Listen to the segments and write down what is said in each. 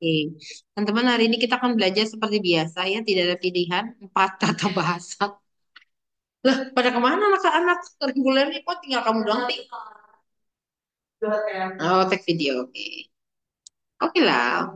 Oke, teman-teman hari ini kita akan belajar seperti biasa ya, tidak ada pilihan, empat tata bahasa. Lah, pada kemana anak-anak regulernya kok tinggal kamu doang, Ti? Oh, tag video, oke. Oke lah.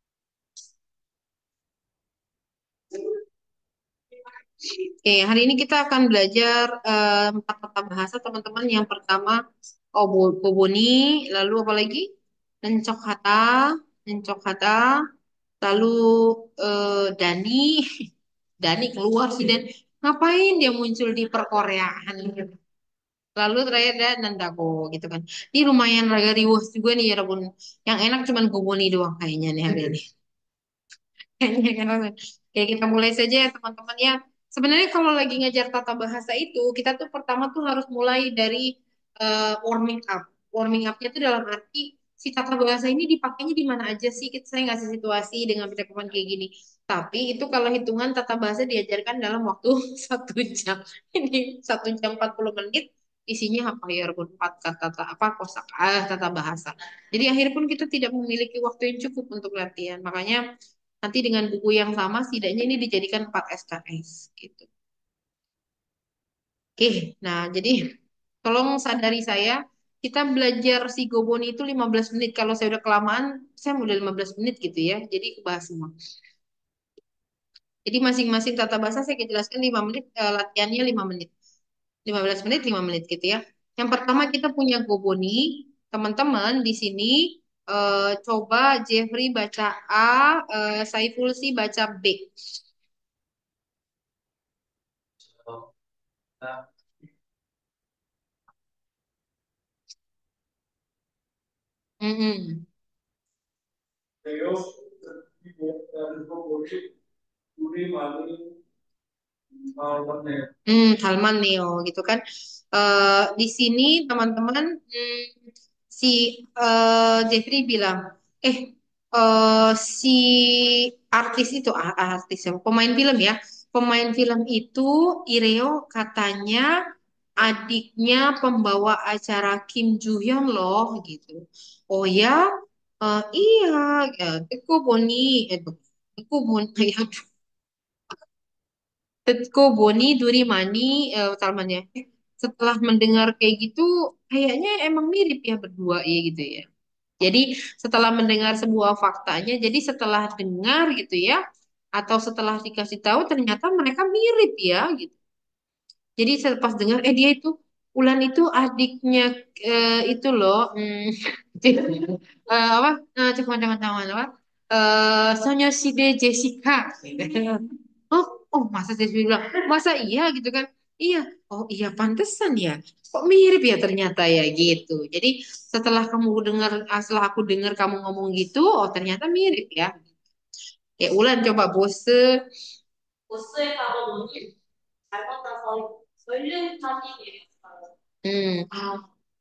Oke, hari ini kita akan belajar empat tata bahasa, teman-teman. Yang pertama, Koboni, lalu apa lagi? Nencok Hata, Nencok Hata, lalu Dani, Dani keluar sih, Dan. Ngapain dia muncul di perkoreaan? Lalu terakhir ada Nandago gitu kan. Ini lumayan agak riuh juga nih ya Rabun. Yang enak cuman Goboni doang kayaknya nih hari ini. Kayaknya kan. Oke, kita mulai saja ya teman-teman ya. Sebenarnya kalau lagi ngajar tata bahasa itu, kita tuh pertama tuh harus mulai dari warming up. Warming up-nya tuh dalam arti si tata bahasa ini dipakainya di mana aja sih? Saya ngasih situasi dengan percakapan kayak gini. Tapi itu kalau hitungan tata bahasa diajarkan dalam waktu 1 jam. Ini 1 jam 40 menit. Isinya apa ya, Rukun? Empat kata apa kosakata tata bahasa. Jadi akhir pun kita tidak memiliki waktu yang cukup untuk latihan. Makanya nanti dengan buku yang sama, setidaknya ini dijadikan 4 SKS gitu. Oke, nah jadi tolong sadari saya, kita belajar si Goboni itu 15 menit. Kalau saya udah kelamaan, saya udah 15 menit gitu ya. Jadi kebahas semua. Jadi masing-masing tata bahasa saya jelaskan 5 menit, latihannya 5 menit. 15 menit, 5 menit gitu ya. Yang pertama kita punya Goboni. Teman-teman di sini coba Jeffrey baca A, Saiful si baca B. Mm-mm. Halman Neo gitu kan. Di sini teman-teman si Jeffrey bilang, eh si artis itu artis ya, pemain film ya, pemain film itu Ireo katanya adiknya pembawa acara Kim Joo Hyun loh gitu. Oh ya, iya, ya, Teko Boni, Teko Boni, Tetko Boni Duri Mani Salman ya. Setelah mendengar kayak gitu, kayaknya emang mirip ya berdua ya gitu ya. Jadi setelah mendengar sebuah faktanya, jadi setelah dengar gitu ya, atau setelah dikasih tahu ternyata mereka mirip ya gitu. Jadi pas dengar, dia itu Ulan itu adiknya itu loh, apa? Jangan apa? Sonyoside Jessica. Oh, oh masa saya bilang, masa iya gitu kan? Iya, oh iya pantesan ya. Kok mirip ya ternyata ya gitu. Jadi setelah aku dengar kamu ngomong gitu, oh ternyata mirip ya. Ya Ulan coba Bose. Hmm.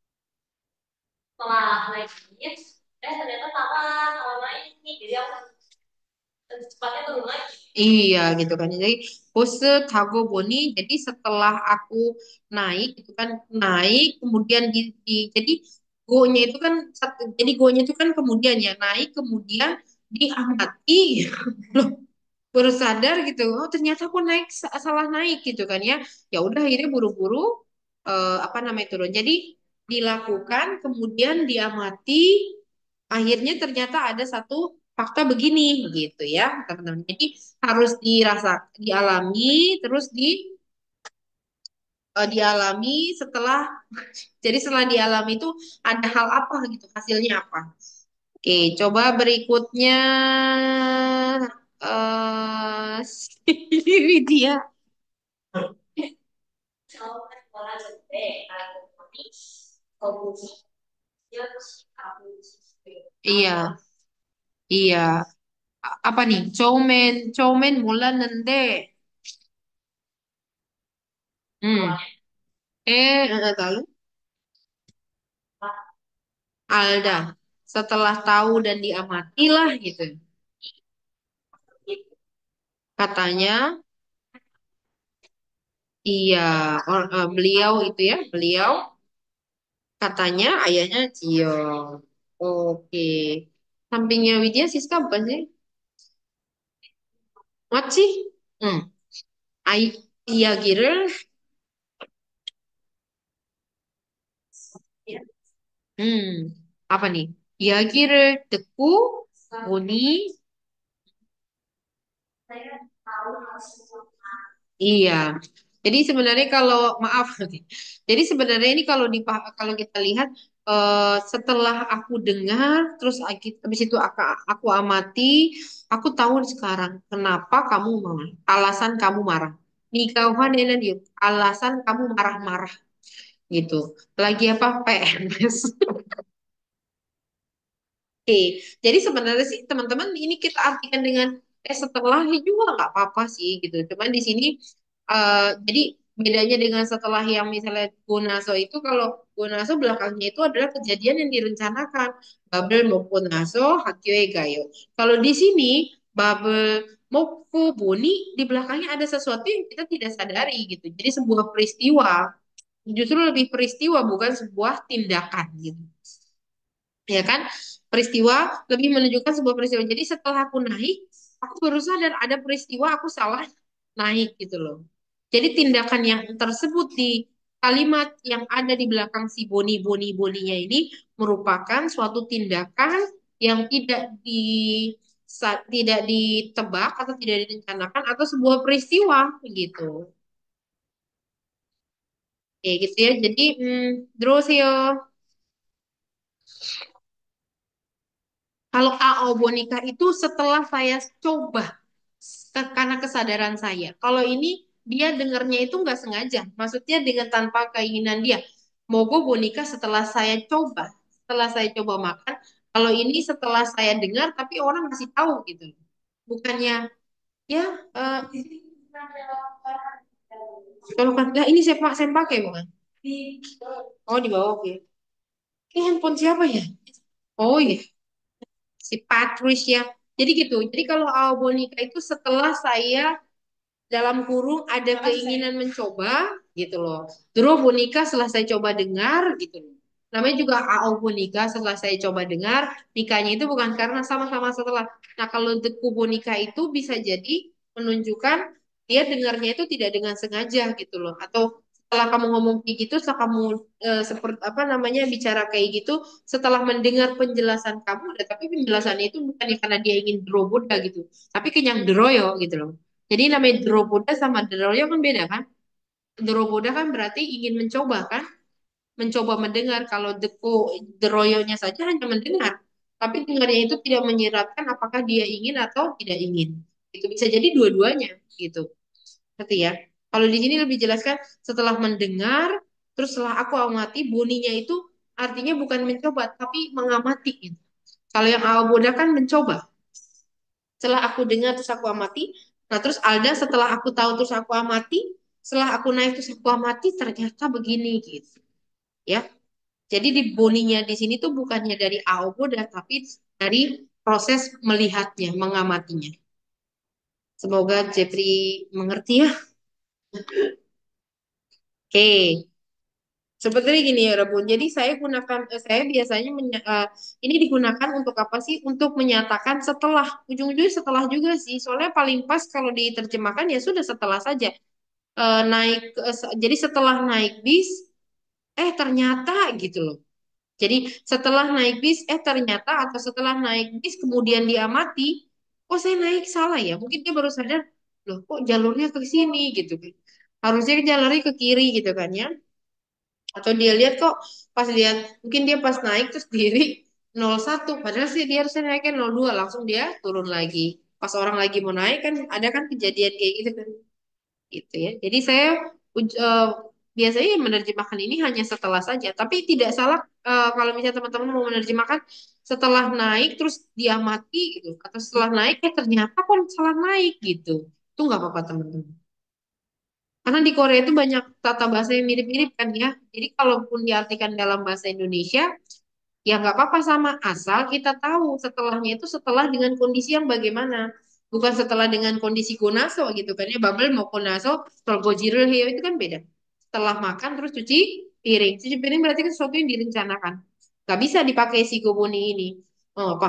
Iya gitu kan. Jadi pose tago boni. Jadi setelah aku naik itu kan naik kemudian jadi go-nya itu kan jadi go-nya itu kan kemudian ya naik kemudian diamati. Loh, baru sadar gitu. Oh, ternyata aku naik salah naik gitu kan ya. Ya udah akhirnya buru-buru apa namanya turun. Jadi dilakukan kemudian diamati akhirnya ternyata ada satu fakta begini gitu ya teman-teman. Jadi harus dialami terus dialami setelah jadi setelah dialami itu ada hal apa gitu hasilnya apa. Oke, coba berikutnya si Widya. Iya, iya. Apa nih? Chomen 몰랐는데. Hmm. Lalu Alda setelah tahu dan diamatilah gitu. Katanya, iya, beliau itu ya, beliau katanya ayahnya Cio. Oke. Sampingnya Widya Siska bukan sih? What sih? Hmm. I, iya, Girl. Hmm. Apa nih? Ya, Girl. Teku. Uni. Iya. Jadi sebenarnya kalau maaf, jadi sebenarnya ini kalau kita lihat setelah aku dengar, terus habis itu aku amati, aku tahu sekarang kenapa kamu marah. Alasan kamu marah. Nikahan dan yuk. Alasan kamu marah-marah gitu. Lagi apa? PMS. Oke, jadi sebenarnya sih teman-teman ini kita artikan dengan setelahnya juga nggak apa-apa sih gitu. Cuman di sini jadi bedanya dengan setelah yang misalnya Gunaso itu kalau Gunaso belakangnya itu adalah kejadian yang direncanakan Babel maupun Naso Hakyoe Gayo. Kalau di sini Babel maupun Boni di belakangnya ada sesuatu yang kita tidak sadari gitu. Jadi sebuah peristiwa justru lebih peristiwa bukan sebuah tindakan gitu ya kan peristiwa lebih menunjukkan sebuah peristiwa jadi setelah aku naik aku baru sadar ada peristiwa aku salah naik gitu loh jadi tindakan yang tersebut di kalimat yang ada di belakang si boninya ini merupakan suatu tindakan yang tidak ditebak atau tidak direncanakan atau sebuah peristiwa gitu kayak gitu ya jadi terus yo kalau AO Bonika itu setelah saya coba karena kesadaran saya. Kalau ini dia dengarnya itu nggak sengaja, maksudnya dengan tanpa keinginan dia. Mogo Bonika setelah saya coba makan. Kalau ini setelah saya dengar, tapi orang masih tahu gitu. Bukannya ya, eh, kalau kan ini saya pakai bukan? Oh di bawah oke. Ini handphone siapa ya? Oh iya, si Patricia. Jadi gitu. Jadi kalau AO Bonika itu setelah saya dalam kurung ada keinginan mencoba gitu loh. Terus boneka setelah saya coba dengar gitu loh. Namanya juga AO boneka setelah saya coba dengar nikahnya itu bukan karena sama-sama setelah. Nah kalau deku boneka itu bisa jadi menunjukkan dia dengarnya itu tidak dengan sengaja gitu loh. Atau setelah kamu ngomong kayak gitu, setelah kamu seperti apa namanya bicara kayak gitu, setelah mendengar penjelasan kamu, tapi penjelasannya itu bukan karena dia ingin droboda gitu, tapi kenyang droyo gitu loh. Jadi namanya Droboda sama Deroyo kan beda kan? Droboda kan berarti ingin mencoba kan? Mencoba mendengar. Kalau Deroyonya saja hanya mendengar. Tapi dengarnya itu tidak menyiratkan apakah dia ingin atau tidak ingin. Itu bisa jadi dua-duanya gitu. Ngerti ya? Kalau di sini lebih jelaskan setelah mendengar, terus setelah aku amati, bunyinya itu artinya bukan mencoba, tapi mengamati gitu. Kalau yang Awaboda kan mencoba. Setelah aku dengar terus aku amati. Nah, terus Alda setelah aku tahu terus aku amati, setelah aku naik terus aku amati ternyata begini gitu. Ya. Jadi di boninya di sini tuh bukannya dari Aoboda tapi dari proses melihatnya, mengamatinya. Semoga Jeffrey mengerti ya. Oke. Seperti gini ya, Rebun. Jadi saya biasanya ini digunakan untuk apa sih? Untuk menyatakan setelah, ujung-ujungnya setelah juga sih. Soalnya paling pas kalau diterjemahkan ya sudah setelah saja. Jadi setelah naik bis, ternyata gitu loh. Jadi setelah naik bis, ternyata atau setelah naik bis kemudian diamati, oh saya naik salah ya. Mungkin dia baru sadar, loh kok jalurnya ke sini gitu kan. Harusnya jalurnya ke kiri gitu kan ya. Atau dia lihat kok pas lihat mungkin dia pas naik terus diri 01 padahal sih dia harusnya naiknya 02 langsung dia turun lagi. Pas orang lagi mau naik kan ada kan kejadian kayak gitu kan. Gitu ya. Jadi saya biasanya menerjemahkan ini hanya setelah saja, tapi tidak salah kalau misalnya teman-teman mau menerjemahkan setelah naik terus diamati gitu, atau setelah naik ternyata kok salah naik gitu, itu nggak apa-apa teman-teman. Karena di Korea itu banyak tata bahasa yang mirip-mirip kan ya. Jadi kalaupun diartikan dalam bahasa Indonesia, ya nggak apa-apa sama. Asal kita tahu setelahnya itu setelah dengan kondisi yang bagaimana. Bukan setelah dengan kondisi gonaso gitu kan ya. Bubble mau gonaso, kalau gojiro heo itu kan beda. Setelah makan terus cuci piring. Cuci piring berarti kan sesuatu yang direncanakan. Nggak bisa dipakai si goboni ini. Oh, apa?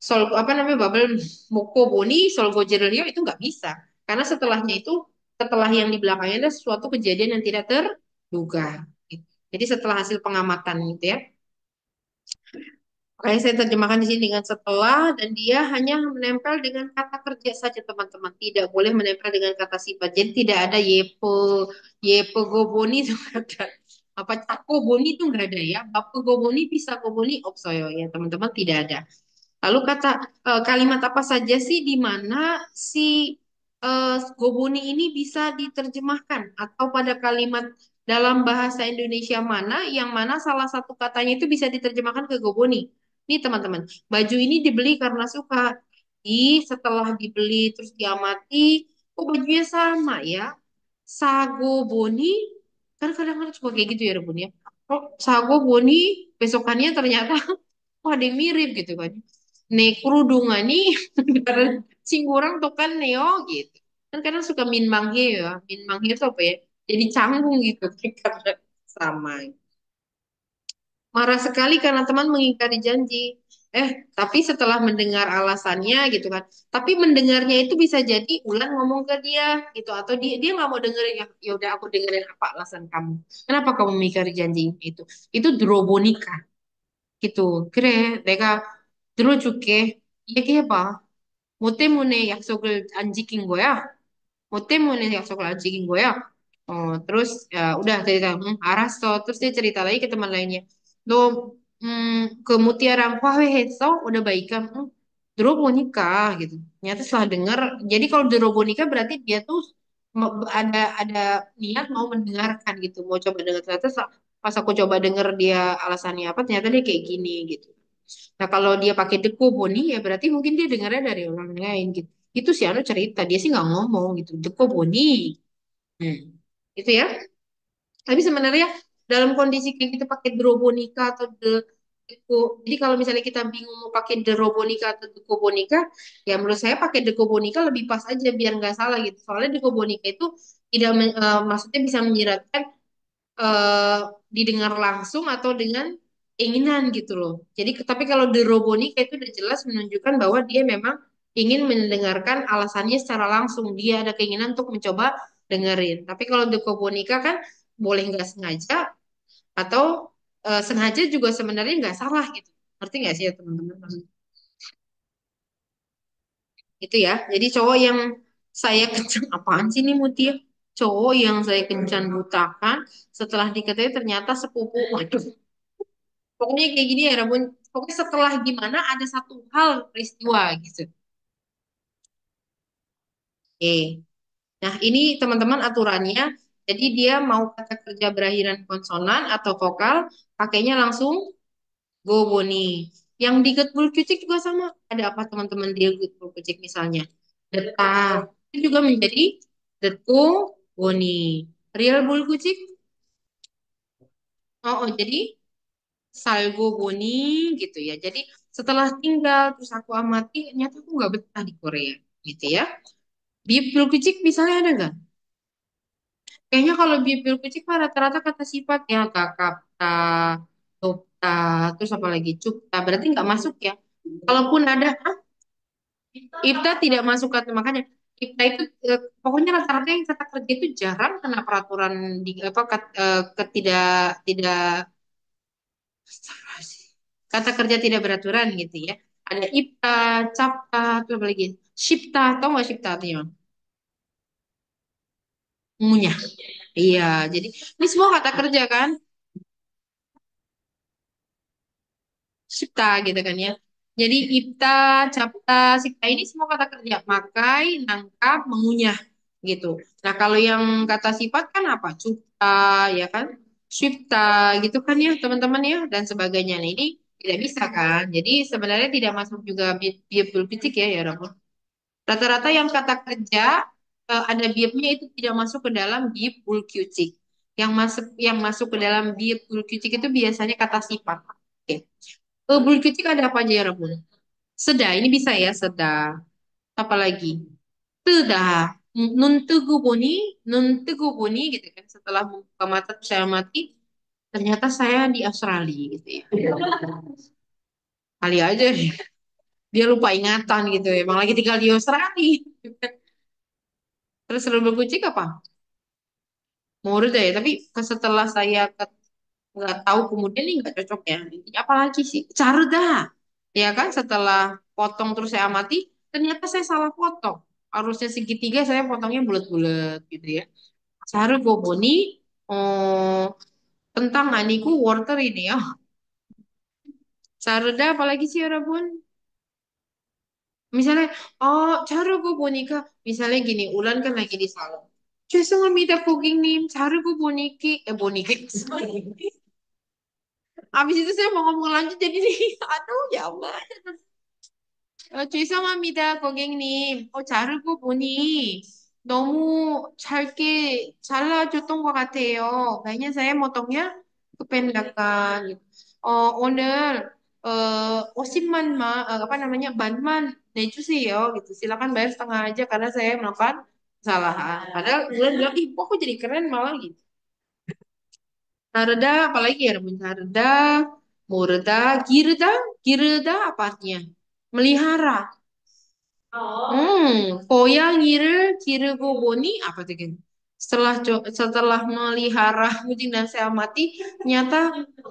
Sol apa namanya bubble Moko Boni Solgo Jerelio itu nggak bisa karena setelah yang di belakangnya ada suatu kejadian yang tidak terduga. Gitu. Jadi setelah hasil pengamatan gitu ya. Makanya saya terjemahkan di sini dengan setelah dan dia hanya menempel dengan kata kerja saja teman-teman. Tidak boleh menempel dengan kata sifat. Jadi tidak ada yepe goboni itu nggak ada. Apa cako boni itu nggak ada ya. Bapak goboni bisa goboni opsoyo ya teman-teman tidak ada. Lalu kalimat apa saja sih di mana si gobuni ini bisa diterjemahkan atau pada kalimat dalam bahasa Indonesia mana yang mana salah satu katanya itu bisa diterjemahkan ke gobuni. Nih teman-teman, baju ini dibeli karena suka. Setelah dibeli terus diamati, kok bajunya sama ya? Sago boni, kan kadang-kadang suka kayak gitu ya Rebun ya. Kok sago boni besokannya ternyata oh, ada yang mirip gitu kan. Nih kerudungan nih sing kurang tuh kan neo gitu. Kan kadang suka min manghe ya. Min manghe itu apa ya? Jadi canggung gitu karena sama. Marah sekali karena teman mengingkari janji. Tapi setelah mendengar alasannya gitu kan. Tapi mendengarnya itu bisa jadi Ulan ngomong ke dia gitu atau dia nggak mau dengerin ya udah aku dengerin apa alasan kamu. Kenapa kamu mengingkari janji itu? Itu drobonika gitu. Kira 내가 들어줄게. 얘기해봐. 뭐 때문에 약속을 안 지킨 거야? 뭐 때문에 약속을 안 지킨 거야? Terus ya udah cerita, 알았어. Terus dia cerita lagi ke teman lainnya. 너 ke Mutiara Huawei 했어? Udah baikan? 들어보니까 gitu. Ternyata setelah dengar, jadi kalau 들어보니까 berarti dia tuh ada niat mau mendengarkan gitu, mau coba dengar. Ternyata pas aku coba dengar dia alasannya apa, ternyata dia kayak gini gitu. Nah, kalau dia pakai dekoboni ya berarti mungkin dia dengarnya dari orang lain gitu. Itu si Anu cerita, dia sih nggak ngomong gitu. Dekoboni. Hmm. Itu ya. Tapi sebenarnya dalam kondisi kayak gitu pakai drobonika atau jadi kalau misalnya kita bingung mau pakai drobonika atau dekobonika, ya menurut saya pakai dekobonika lebih pas aja biar nggak salah gitu. Soalnya dekobonika itu tidak maksudnya bisa menyiratkan eh, didengar langsung atau dengan keinginan gitu loh. Jadi tapi kalau The Robonika itu udah jelas menunjukkan bahwa dia memang ingin mendengarkan alasannya secara langsung. Dia ada keinginan untuk mencoba dengerin. Tapi kalau The Kobonika kan boleh nggak sengaja atau sengaja juga sebenarnya nggak salah gitu. Ngerti nggak sih ya teman-teman? Itu ya. Jadi cowok yang saya kencang apaan sih nih Mutia? Cowok yang saya kencan butakan setelah diketahui ternyata sepupu. Waduh, pokoknya kayak gini ya, Rabun. Pokoknya setelah gimana ada satu hal peristiwa gitu. Oke. Nah, ini teman-teman aturannya. Jadi dia mau kata kerja berakhiran konsonan atau vokal, pakainya langsung go boni. Yang di Getbul Kucik juga sama. Ada apa teman-teman di Getbul Kucik misalnya? Detak. Itu juga menjadi detku boni. Real bul kucik? Jadi salgo boni gitu ya. Jadi setelah tinggal terus aku amati, ternyata aku nggak betah di Korea gitu ya. Beef kucik misalnya ada nggak? Kayaknya kalau beef kucik mah rata-rata kata sifat ya kakapta, topta, terus apa lagi cupta. Berarti nggak masuk ya. Kalaupun ada, Ipta tidak masuk kata makanya Ipta itu pokoknya rata-rata yang kata kerja itu jarang kena peraturan di apa ketidak tidak kata kerja tidak beraturan gitu ya. Ada Ipta, Capta, terus apa lagi? Shipta, tau nggak Shipta artinya? Ngunyah. Iya, jadi ini semua kata kerja kan? Cipta gitu kan ya. Jadi ipta, capta, sipta ini semua kata kerja. Makai, nangkap, mengunyah gitu. Nah kalau yang kata sifat kan apa? Cipta, ya kan? Cipta gitu kan ya teman-teman ya dan sebagainya. Nah ini tidak bisa kan. Jadi sebenarnya tidak masuk juga biebul pitik ya Rabbun. Rata-rata yang kata kerja ada biebnya itu tidak masuk ke dalam biebul kucik. Yang masuk ke dalam biebul kucik itu biasanya kata sifat. Oke. Bulu kucing ada apa aja ya Rabun? Seda, ini bisa ya seda. Apa lagi? Teda. Nun tegu boni, nun tegu boni gitu kan. Setelah membuka mata saya mati, ternyata saya di Australia gitu ya. Kali aja. Dia lupa ingatan gitu ya. Emang lagi tinggal di Australia. Terus rubber kucing apa? Menurut ya, tapi setelah saya nggak tahu kemudian ini nggak cocok ya. Ini apalagi sih? Carda. Ya kan setelah potong terus saya amati, ternyata saya salah potong. Harusnya segitiga saya potongnya bulat-bulat gitu ya. Saru goboni, oh, tentang aniku wortel ini ya. Carda apalagi sih ya Rabun? Misalnya, oh, cara gue bonika, misalnya gini, Ulan kan lagi di salon. Cuy, nggak minta cooking nih, cara gue boniki, boniki. Abis itu saya mau ngomong lanjut jadi nih, aduh ya Allah. 죄송합니다, 고객님. 자르고 보니 너무 잘게 잘라줬던 것 같아요. kayaknya saya motongnya kependekan. 오늘 50만 apa namanya banman 내주세요 gitu. Silakan bayar setengah aja karena saya melakukan kesalahan. Padahal gue bilang, ih, kok jadi keren malah gitu. Sarda, apalagi ya, Rabun? Sarda, murda, girda, girda apa artinya? Melihara. 고양이를 기르고 보니 apa tuh Gen? Setelah melihara kucing dan saya amati, ternyata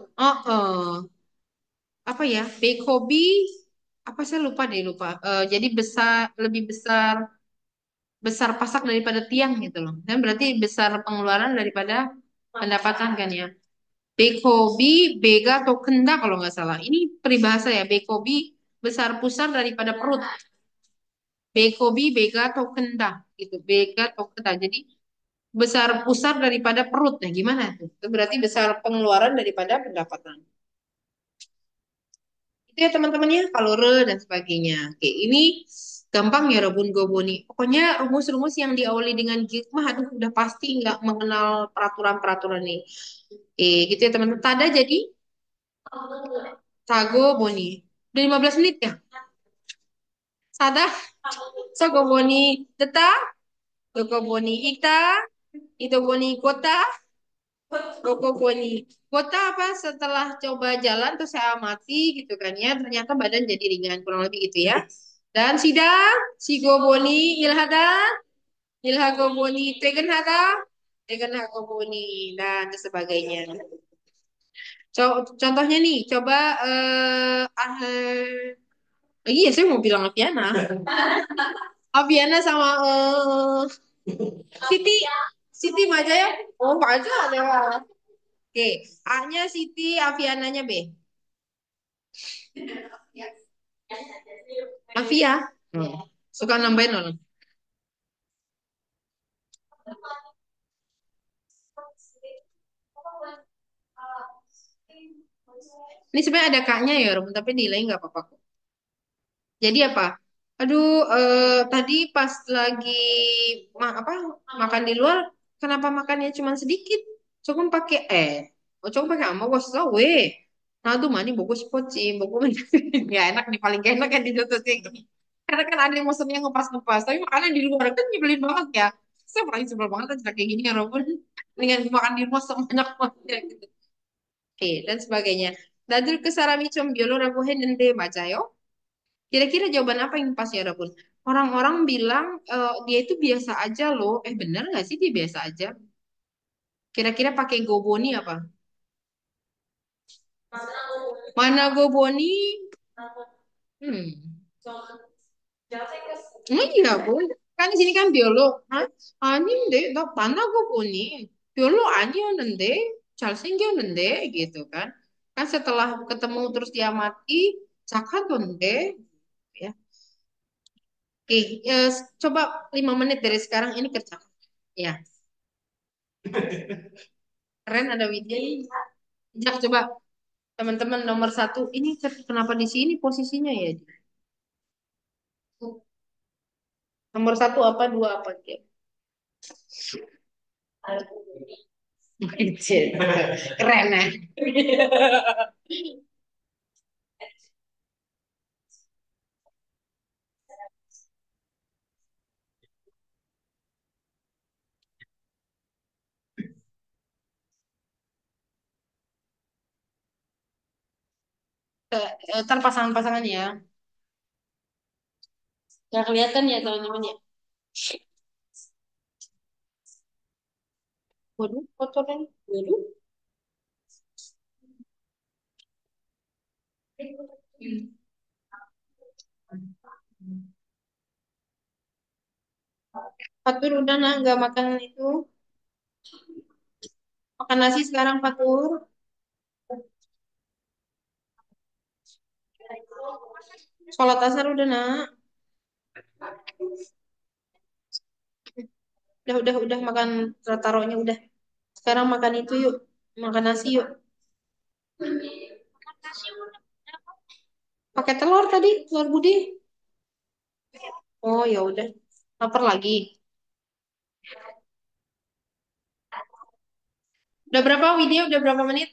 apa ya? Bekobi apa saya lupa deh lupa. Jadi besar lebih besar besar pasak daripada tiang gitu loh. Dan berarti besar pengeluaran daripada pendapatan kan ya. Bekobi bega atau kenda kalau nggak salah. Ini peribahasa ya. Bekobi besar pusar daripada perut. Bekobi bega atau kenda gitu. Bega atau kenda. Jadi besar pusar daripada perut. Nah, gimana tuh? Itu berarti besar pengeluaran daripada pendapatan. Itu ya teman-temannya, kalori dan sebagainya. Oke, ini gampang ya Robun Goboni. Pokoknya rumus-rumus yang diawali dengan hikmah, aduh udah pasti nggak mengenal peraturan-peraturan nih. Oke, gitu ya teman-teman. Tada jadi Tago Boni. Udah 15 menit ya? Sada, Sago Boni. Teta, Toko Boni Ita, Ito Boni Kota, Koko Boni. Kota apa setelah coba jalan terus saya amati gitu kan ya. Ternyata badan jadi ringan kurang lebih gitu ya. Dan sidang, Sigo Boni Ilhada, Ilhago Boni Tegen Hada, Tegen Hago Boni dan sebagainya. Contohnya nih, coba iya saya mau bilang Aviana. Aviana sama Siti. Siti Majaya. Oh, aja ada. Oke, A-nya Siti, Aviananya B. Avia. Suka nambahin orang. Ini sebenarnya ada kaknya ya, Rum, tapi nilai nggak apa-apa kok. Jadi apa? Aduh, tadi pas lagi apa makan di luar, kenapa makannya cuma sedikit? Coba pakai coba pakai ama gua we. Nah, tuh mani bagus poci, bagus nggak enak nih paling gak enak kan di situ sih. Karena kan ada yang mesennya ngepas-ngepas, tapi makanan di luar kan nyebelin banget ya. Saya paling sebel banget aja kayak gini ya, Robun. Dengan makan di rumah sebanyak banget gitu. Oke, dan sebagainya. Dadur ke sarami combiolo rabuhen dende macayo. Kira-kira jawaban apa yang pas ya, Rabun? Orang-orang bilang dia itu biasa aja loh. Bener nggak sih dia biasa aja? Kira-kira pakai goboni apa? Mana goboni? Hmm. Iya, Bu. Kan di sini kan biolog. Hah? 아닌데, 나 만나고 보니 별로 아니었는데 잘생겼는데 gitu kan. Kan setelah ketemu terus diamati 작하던데 ya. Oke, coba 5 menit dari sekarang ini kerja. Ya, keren ada Widya. Jak coba teman-teman nomor satu. Ini kenapa di sini posisinya ya? Nomor satu apa dua apa gitu? Keren ya. Ntar pasangan-pasangan ya. Gak kelihatan ya teman-teman ya. Waduh, kotoran. Waduh. Fatur udah nah nggak makan itu. Makan nasi sekarang Fatur. Sholat asar udah nak. Udah makan taruhnya udah. Sekarang makan itu yuk. Makan nasi yuk. Pakai telur tadi, telur budi. Oh ya udah. Lapar lagi. Udah berapa video? Udah berapa menit?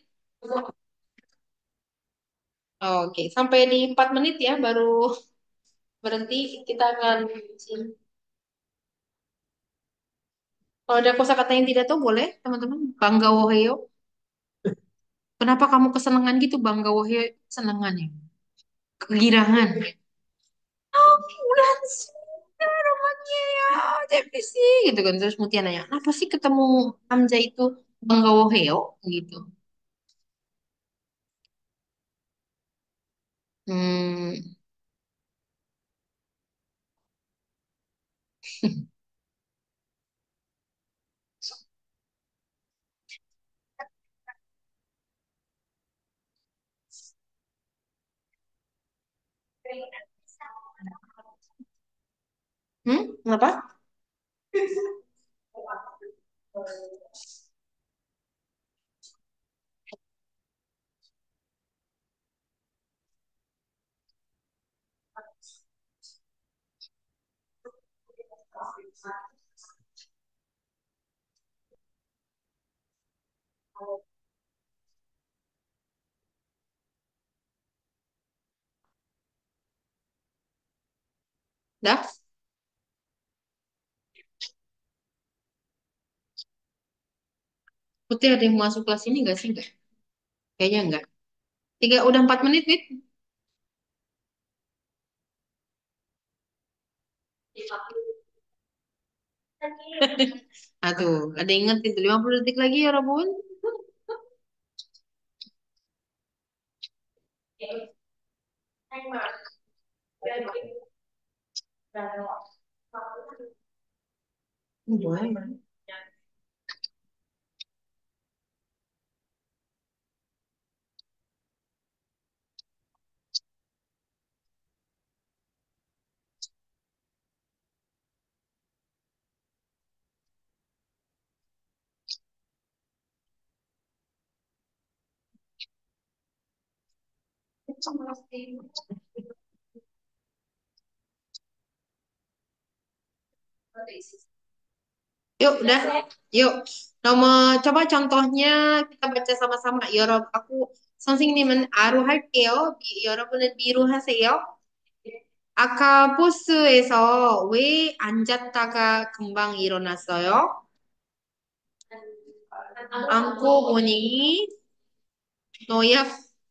Oke, sampai di 4 menit ya baru berhenti. Kita akan kalau ada kosakata yang tidak tahu boleh teman-teman. Bangga woheo. Kenapa kamu kesenangan gitu bangga woheo? Kesenangan ya. Kegirangan. Oh, bulan sudah romannya ya, JPC gitu kan. Terus Mutia nanya, apa sih ketemu Hamzah itu bangga woheo gitu. Hmm. Kenapa? Dah, Putih ada yang masuk kelas ini gak sih? Enggak. Kayaknya enggak. Udah 4 menit, Wit. Aduh, ada yang inget itu 50 detik lagi ya, Rabun. Boleh. Yuk, udah. Yuk. Coba contohnya kita baca sama-sama. Ya Rob, aku 선생님은 아루할게요. 여러분은 미루 하세요. 아까 버스에서 왜 앉았다가 금방 일어났어요? 안고 보니 노약,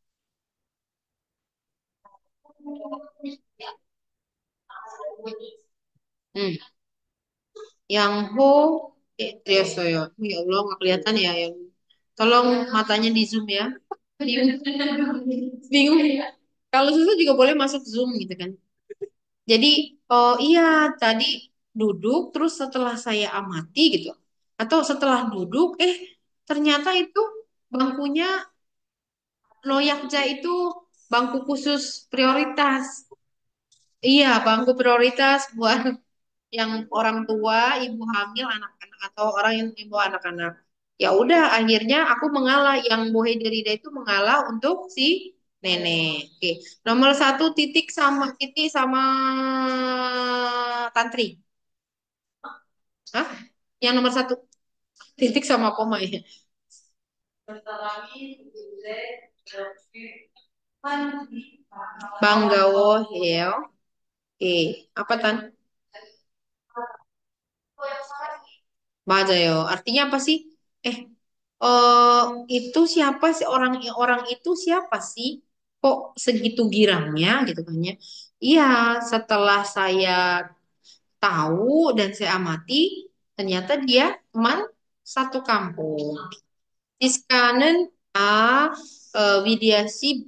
음, 양호, 드렸어요. Ya Allah, nggak kelihatan ya yang. Tolong matanya di zoom ya. Bingung. Bingung. Kalau susah juga boleh masuk zoom gitu kan. Jadi, oh iya tadi duduk terus setelah saya amati gitu. Atau setelah duduk, ternyata itu bangkunya Loyakja itu bangku khusus prioritas. Iya, bangku prioritas buat yang orang tua, ibu hamil, anak-anak atau orang yang ibu anak-anak. Ya udah, akhirnya aku mengalah. Yang Bohe Derida itu mengalah untuk si nenek. Oke, nomor satu titik sama tantri. Hah? Yang nomor satu titik sama koma ya. Banggawo Heo. Oke, apa tan? 맞아요. Artinya apa sih? Eh, eh itu siapa sih orang orang itu siapa sih? Kok segitu girangnya gitu kan ya? Iya, setelah saya tahu dan saya amati, ternyata dia teman satu kampung. Tiskanen A, Widiasi B.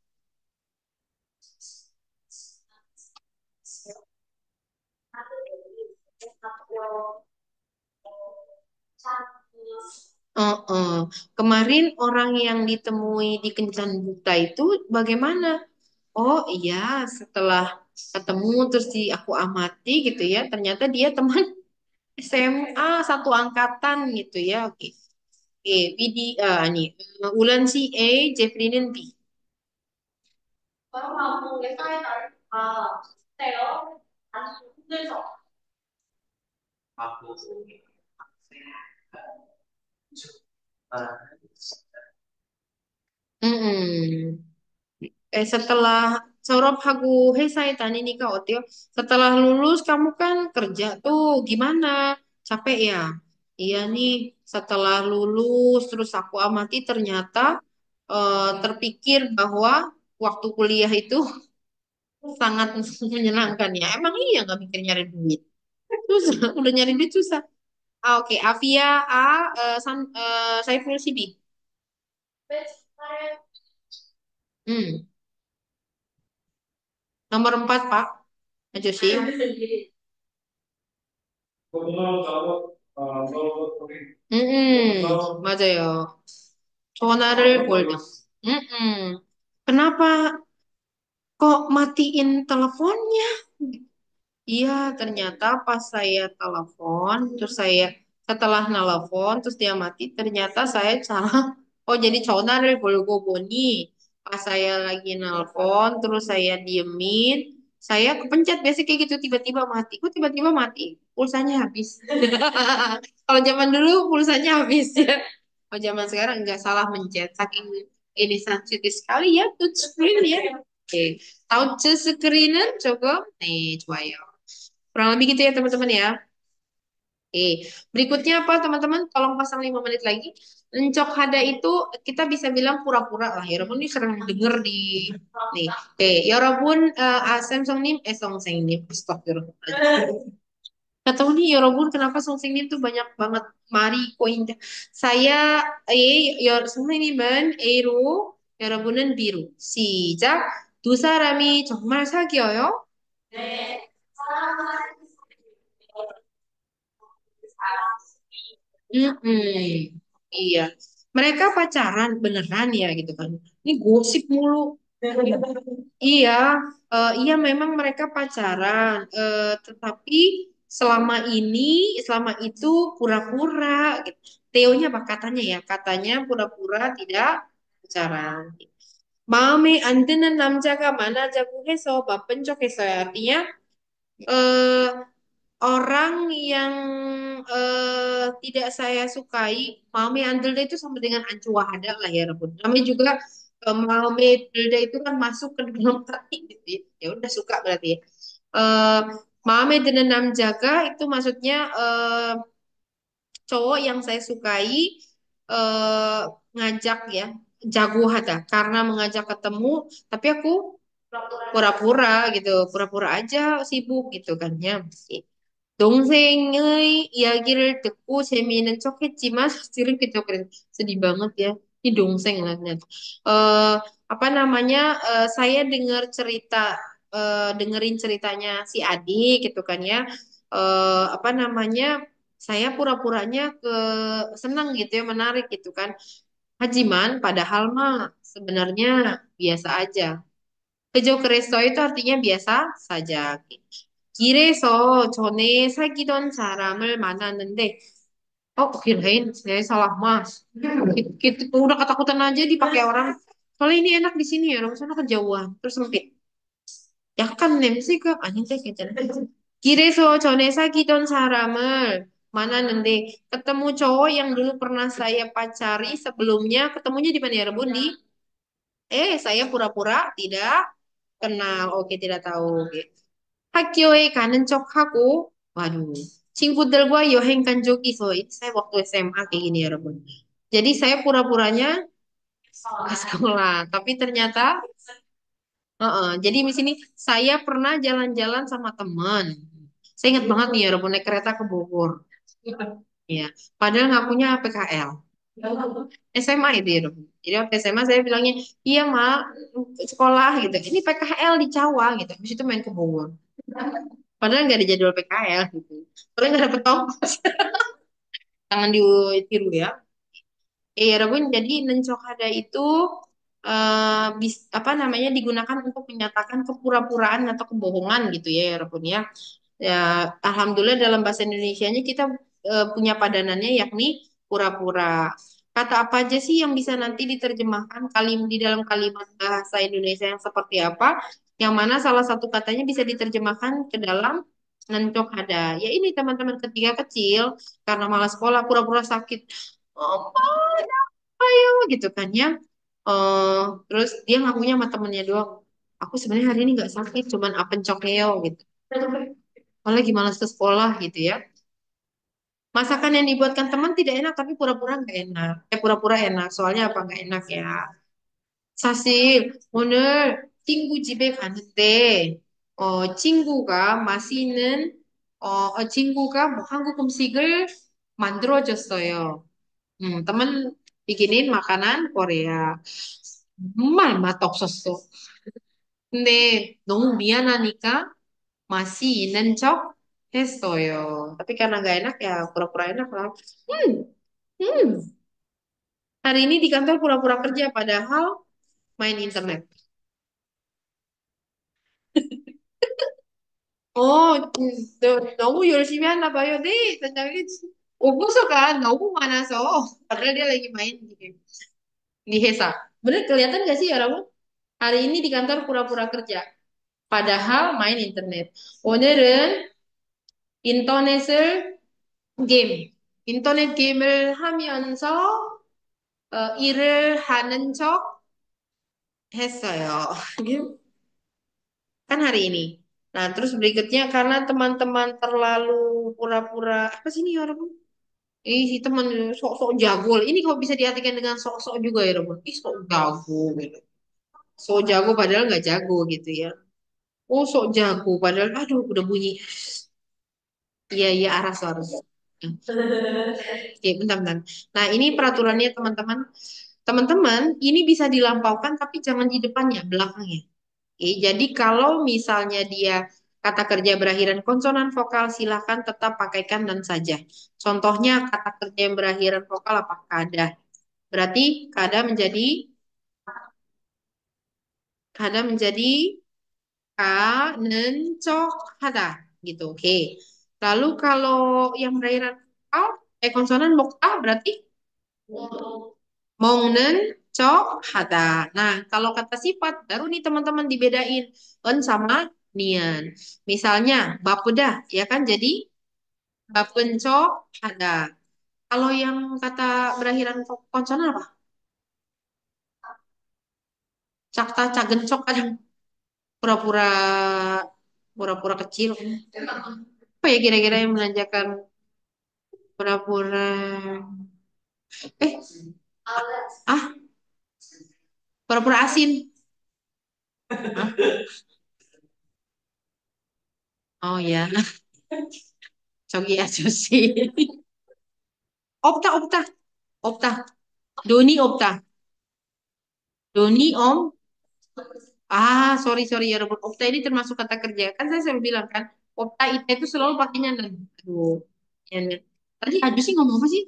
Eh. Kemarin orang yang ditemui di Kencan Buta itu bagaimana? Oh iya, setelah ketemu terus aku amati gitu ya, ternyata dia teman SMA satu angkatan gitu ya. Oke, oke, Vidi, ini Ulan si A, Jeffrey B. Mm-mm. Setelah 졸업하고 회사에 다니니까 어때요? Setelah lulus kamu kan kerja tuh gimana? Capek ya? Iya nih, setelah lulus terus aku amati ternyata terpikir bahwa waktu kuliah itu sangat menyenangkan ya. Emang iya nggak mikir nyari duit? Susah, udah nyari duit susah. Ah, oke, Avia A, Saiful Sibi. Hmm. Nomor 4 Pak. Maju sih. 맞아요. 전화를 걸다. Kenapa kok matiin teleponnya? Iya, ternyata pas saya telepon, terus saya setelah nelpon, terus dia mati, ternyata saya salah. Oh, jadi 전화를 걸고 보니 pas saya lagi nelpon, terus saya diemin, saya kepencet biasa kayak gitu tiba-tiba mati. Kok tiba-tiba mati? Pulsanya habis. Kalau zaman dulu pulsanya habis ya. Oh, zaman sekarang nggak salah mencet. Saking ini sensitif sekali ya touchscreen ya. Oke, touchscreen은 조금 네 좋아요. Kurang lebih gitu ya teman-teman ya. Oke, berikutnya apa teman-teman? Tolong pasang 5 menit lagi. Lencok hada itu kita bisa bilang pura-pura lah. Ya Rabun ini sering denger di nih. Oke, ya Rabun Samsung nim Songsen nim. Astagfirullah. Gak tahu nih ya Rabun kenapa Songsen nim tuh banyak banget mari koin. Saya ya 선생님은 A로 여러분은 B로. 시작. 두 사람이 정말 사귀어요? Mm-mm. Iya. Mereka pacaran beneran ya gitu kan. Ini gosip mulu. Iya, iya memang mereka pacaran. Tetapi selama ini, selama itu pura-pura. Gitu. Teonya apa katanya ya? Katanya pura-pura tidak pacaran. 마음에 안 드는 남자가 많아자고 해서 바쁜 척했어요. Artinya eh, orang yang tidak saya sukai, Mame Andelda itu sama dengan Ancu Wahada lah ya Rabun. Namanya juga Mame Andelda itu kan masuk ke dalam hati gitu ya. Ya udah suka berarti ya. Eh, Mame dengan Jaga itu maksudnya cowok yang saya sukai eh, ngajak ya jago hada karena mengajak ketemu, tapi aku pura-pura gitu, pura-pura aja sibuk gitu kan ya. 동생의 이야기를 듣고 재미있는 척했지만 사실은 그저 그래 sedih banget ya ini dongeng lah net. Apa namanya saya dengar cerita dengerin ceritanya si adik gitu kan ya. Apa namanya saya pura-puranya ke senang gitu ya menarik gitu kan. Hajiman padahal mah sebenarnya biasa aja. 그저 그랬어 itu artinya biasa saja. 길에서 전에 사귀던 사람을 만났는데, kirain saya salah mas. Gitu, udah ketakutan aja dipakai orang. Kalau ini enak di sini ya, orang sana kejauhan, terus sempit. 약간 냄새가 아닌데 괜찮아. 길에서 전에 사귀던 사람을 만났는데 ketemu cowok yang dulu pernah saya pacari sebelumnya ketemunya di mana ya Rebun di saya pura-pura tidak kenal oke tidak tahu oke. 학교에 가는 척하고, waduh, 친구들과 여행 간 적이 있어. Ini saya waktu SMA kayak gini ya, Rebun. Jadi saya pura-puranya ke sekolah, tapi ternyata Heeh. Jadi di sini saya pernah jalan-jalan sama teman. Saya ingat banget nih ya, Rabun, naik kereta ke Bogor. Iya. Padahal ngakunya PKL. SMA itu ya, Rabun. Jadi waktu SMA saya bilangnya, iya mak, sekolah gitu. Ini PKL di Cawang gitu. Habis itu main ke Bogor. Padahal nggak ada jadwal PKL gitu. Padahal nggak dapet ongkos. Jangan ditiru ya. Iya, Rabun. Jadi nencokada itu apa namanya digunakan untuk menyatakan kepura-puraan atau kebohongan gitu ya, Rabun ya. Ya, alhamdulillah dalam bahasa Indonesianya kita punya padanannya yakni pura-pura. Kata apa aja sih yang bisa nanti diterjemahkan di dalam kalimat bahasa Indonesia yang seperti apa? Yang mana salah satu katanya bisa diterjemahkan ke dalam nencok ada. Ya ini teman-teman ketika kecil karena malas sekolah pura-pura sakit. Oh, ayo gitu kan ya. Eh terus dia ngakunya sama temennya doang. Aku sebenarnya hari ini nggak sakit, cuman apencokeo gitu. Malah lagi malas ke sekolah gitu ya. Masakan yang dibuatkan teman tidak enak, tapi pura-pura nggak enak. Pura-pura enak. Soalnya apa nggak enak ya? 사실 오늘 친구 집에 갔는데 친구가 맛있는 친구가 뭐 한국 음식을 만들어줬어요. temen bikinin makanan Korea. 정말 맛없었어. 근데 너무 미안하니까 맛이 있는 척 했어요. tapi karena nggak enak ya pura-pura enak lah. Hmm, hmm. Hari ini di kantor pura-pura kerja padahal main internet. 너무 열심히 하나 봐요. 네, 단장님. 오고서가 너무 많아서 padahal dia lagi main di Hesa. Bener kelihatan gak sih ya, Raul? Hari ini di kantor pura-pura kerja. padahal main internet. 오늘은 인터넷을 인터넷 게임을 하면서 일을 하는 척 했어요. Kan hari ini. Nah, terus berikutnya karena teman-teman terlalu pura-pura apa sih ini orang? Si teman sok-sok jago. Ini kok bisa diartikan dengan sok-sok juga ya, Robun? Sok jago gitu. Sok jago padahal nggak jago gitu ya. Oh, sok jago padahal aduh udah bunyi. Iya, iya aras aras. Oke, bentar, bentar. Nah, ini peraturannya teman-teman. Teman-teman, ini bisa dilampaukan tapi jangan di depannya, belakangnya. Oke, jadi kalau misalnya dia kata kerja berakhiran konsonan vokal, silakan tetap pakaikan dan saja. Contohnya kata kerja yang berakhiran vokal apa? Kada. Berarti kada menjadi kanencok hada gitu. Oke. Lalu kalau yang berakhiran vokal, konsonan mok berarti Mongnen cok hada. Nah, kalau kata sifat baru nih teman-teman dibedain en sama nian. Misalnya bapudah ya kan jadi bapencok hada. Kalau yang kata berakhiran konsonan apa? Cakta cagencok kadang pura-pura pura-pura kecil. Apa ya kira-kira yang menandakan pura-pura eh ah pura-pura asin. Hah? Oh ya, cogi aja sih. Opta, opta, opta. Doni opta. Doni om. Sorry, sorry ya Robert. Opta ini termasuk kata kerja. Kan saya selalu bilang kan, opta ita itu selalu pakainya nan. Aduh. Ya, Nen. Tadi Aju sih ngomong apa sih?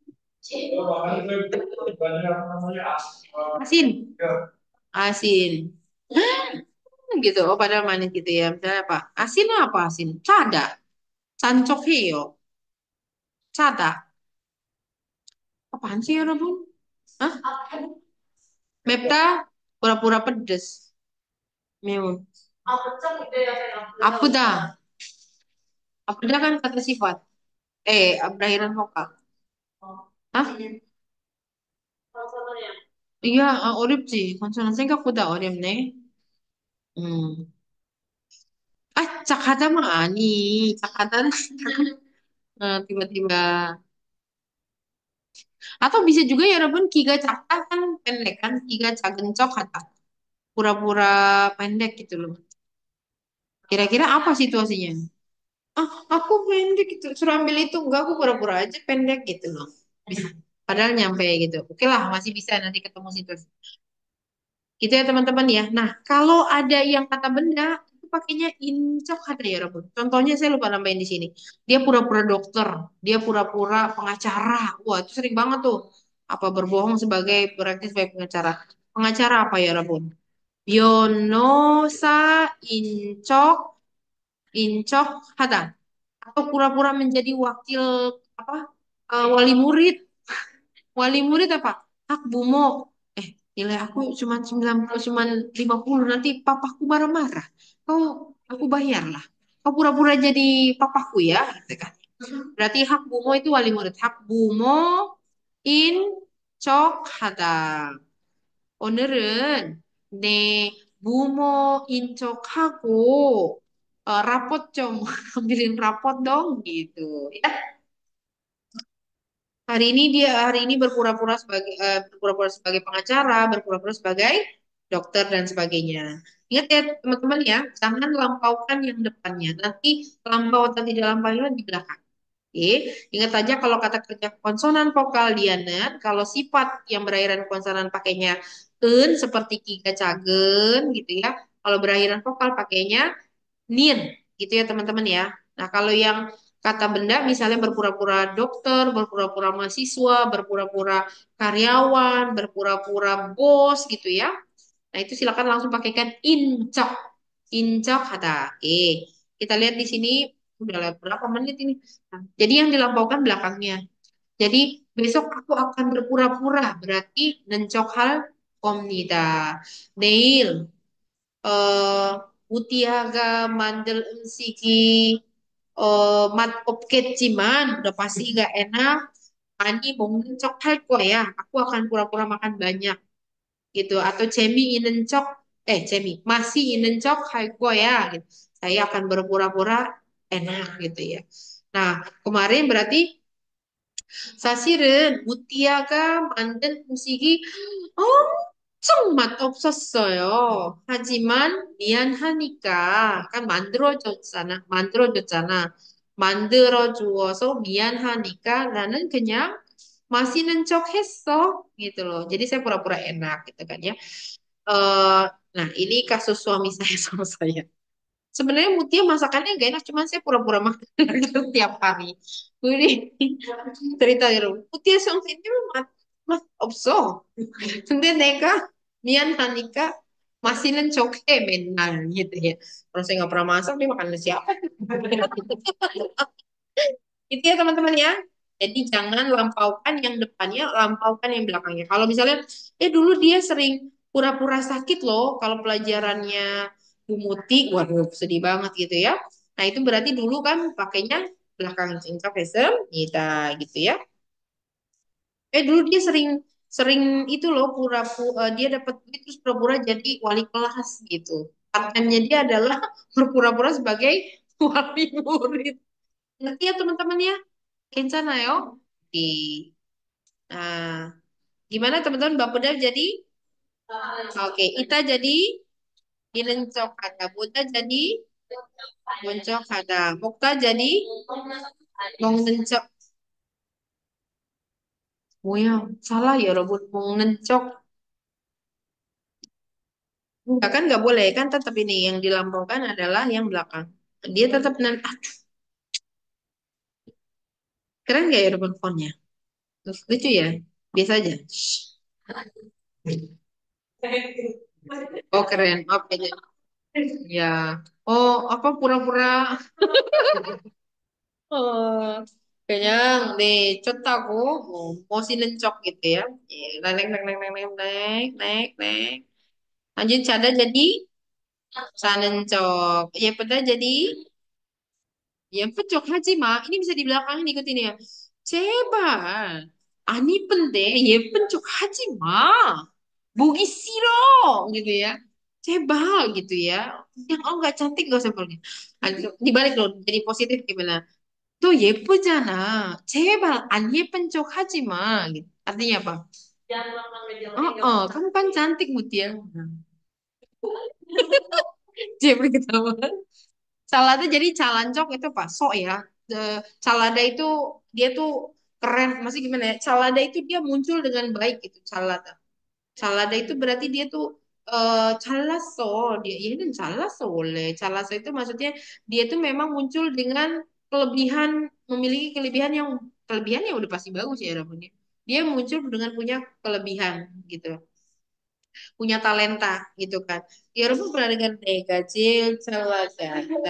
Asin. Asin. Gitu. Oh, padahal manis gitu ya. Misalnya apa? Asin apa asin? Cada. Cancok heo. Cada. Apaan sih ya Robert? Hah? Mepta pura-pura pedes. Mew. Apa dah? Apa dah kan kata sifat? Berakhiran vokal. Hah? Iya, 어렵지. konsonan 생각보다 어렵네. 음. 착하다 mah ani. 착하다는 tiba-tiba. Atau bisa juga ya Rabun kiga cakta kan pendek kan kiga cagencok kata. pura-pura pendek gitu loh. Kira-kira apa situasinya? Ah, aku pendek gitu. Suruh ambil itu. Enggak, aku pura-pura aja pendek gitu loh. Bisa. Padahal nyampe gitu. Oke lah, masih bisa nanti ketemu situasi. Gitu ya teman-teman ya. Nah, kalau ada yang kata benda, itu pakainya incok ada ya Rabun. Contohnya saya lupa nambahin di sini. Dia pura-pura dokter, dia pura-pura pengacara. Wah, itu sering banget tuh. Apa berbohong sebagai beraktif sebagai pengacara. Pengacara apa ya Rabun? Bionosa incok, incok hata. Atau pura-pura menjadi wakil apa? Wali murid. Wali murid apa? Hak Bumo. Nilai aku cuma 90, cuma 50. Nanti papaku marah-marah. Kau, aku bayar lah. Kau pura-pura jadi papaku ya. Gitu kan. Berarti hak Bumo itu wali murid. Hak Bumo in cok hada. 오늘은 내 부모 인척하고 rapot 좀 ambilin rapot dong gitu. Ya, hari ini berpura-pura sebagai pengacara, berpura-pura sebagai dokter dan sebagainya. Ingat ya teman-teman ya, jangan lampaukan yang depannya. Nanti lampau atau tidak lampaunya di belakang. Oke, ingat aja kalau kata kerja konsonan vokal dianen, kalau sifat yang berakhiran konsonan pakainya en seperti kiga cagen gitu ya. Kalau berakhiran vokal pakainya nin gitu ya teman-teman ya. Nah, kalau yang kata benda misalnya berpura-pura dokter, berpura-pura mahasiswa, berpura-pura karyawan, berpura-pura bos gitu ya. Nah, itu silakan langsung pakaikan incok. Incok kata. Oke. Kita lihat di sini udah lewat berapa menit ini. Nah, jadi yang dilampaukan belakangnya. Jadi besok aku akan berpura-pura berarti nencok hal komnida. Neil eh Mutiaga mandel siki mat opketjiman udah pasti gak enak. Ani mau nencok hal kok ya. Aku akan pura-pura makan banyak gitu atau cemi inencok cemi masih inencok hai gua ya gitu. Saya akan berpura-pura enak gitu ya. Nah, kemarin berarti 사실은 무띠아가 만든 음식이 엄청 맛없었어요. 하지만 미안하니까, 그러니까 만들어줬잖아. 만들어주어서 미안하니까 나는 그냥 맛있는 척 했어, gitu loh. Jadi saya pura-pura enak, gitu kan ya. Eh, nah, ini kasus suami saya sama saya. Sebenarnya Mutia masakannya gak enak, cuman saya pura-pura makan tiap hari. Jadi cerita gitu. Mutia 성진님 맛 없어. 근데 내가 미안하니까 맛있는 척해 맨날 gitu ya. Kalau saya nggak pernah masak, dia makan siapa? Itu ya teman-teman ya. Jadi jangan lampaukan yang depannya, lampaukan yang belakangnya. Kalau misalnya, dulu dia sering pura-pura sakit loh kalau pelajarannya Bu Muti, waduh sedih banget gitu ya. Nah itu berarti dulu kan pakainya belakang cincang pesem, gitu ya. Dulu dia sering sering itu loh pura-pura dia dapat duit terus pura-pura jadi wali kelas gitu. Part-time-nya dia adalah berpura-pura sebagai wali murid. Ngerti ya teman-teman ya? Kencana yo. Oke. Nah, gimana teman-teman Mbak Pedar jadi? Oke, Ita jadi Inencok ada. Buddha jadi Moncok ada. Mukta jadi Mong Nencok. Oh ya, salah ya Robot Mong Nencok. Enggak kan nggak boleh kan tetap ini yang dilampaukan adalah yang belakang. Dia tetap aduh, keren nggak ya Robot fontnya? Lucu ya? Biasa aja. Oh keren. Oke jadi. Ya. Oh apa pura-pura Oh, kayaknya dicut mau si nencok gitu ya. Naik, naik, naik, naik, naik, naik, naik, naik. Lanjut cada jadi sa nencok. Ya pada jadi ya pencok haji mah. Ini bisa di belakang ikutin ya. Cebar. Ani pende ya pencok haji mah. Bugi siro gitu ya. Cebal gitu ya. Yang oh nggak cantik gak usah pergi. Dibalik loh jadi positif gimana? 또 예쁘잖아. 제발 안 예쁜 척 하지 마. Artinya apa? Kamu kan cantik Mutia. Jeffrey ketawa. Calada jadi calancok itu Pak sok ya. Calada itu dia tuh keren. Masih gimana ya? Calada itu dia muncul dengan baik gitu. Calada. Calada itu berarti dia tuh calaso. Dia ini kan calaso boleh. Calaso itu maksudnya dia tuh memang muncul dengan kelebihan, memiliki kelebihan yang udah pasti bagus ya Rabun. Dia muncul dengan punya kelebihan gitu, punya talenta gitu kan. Ya Rabun pernah dengar deh gajil calaga.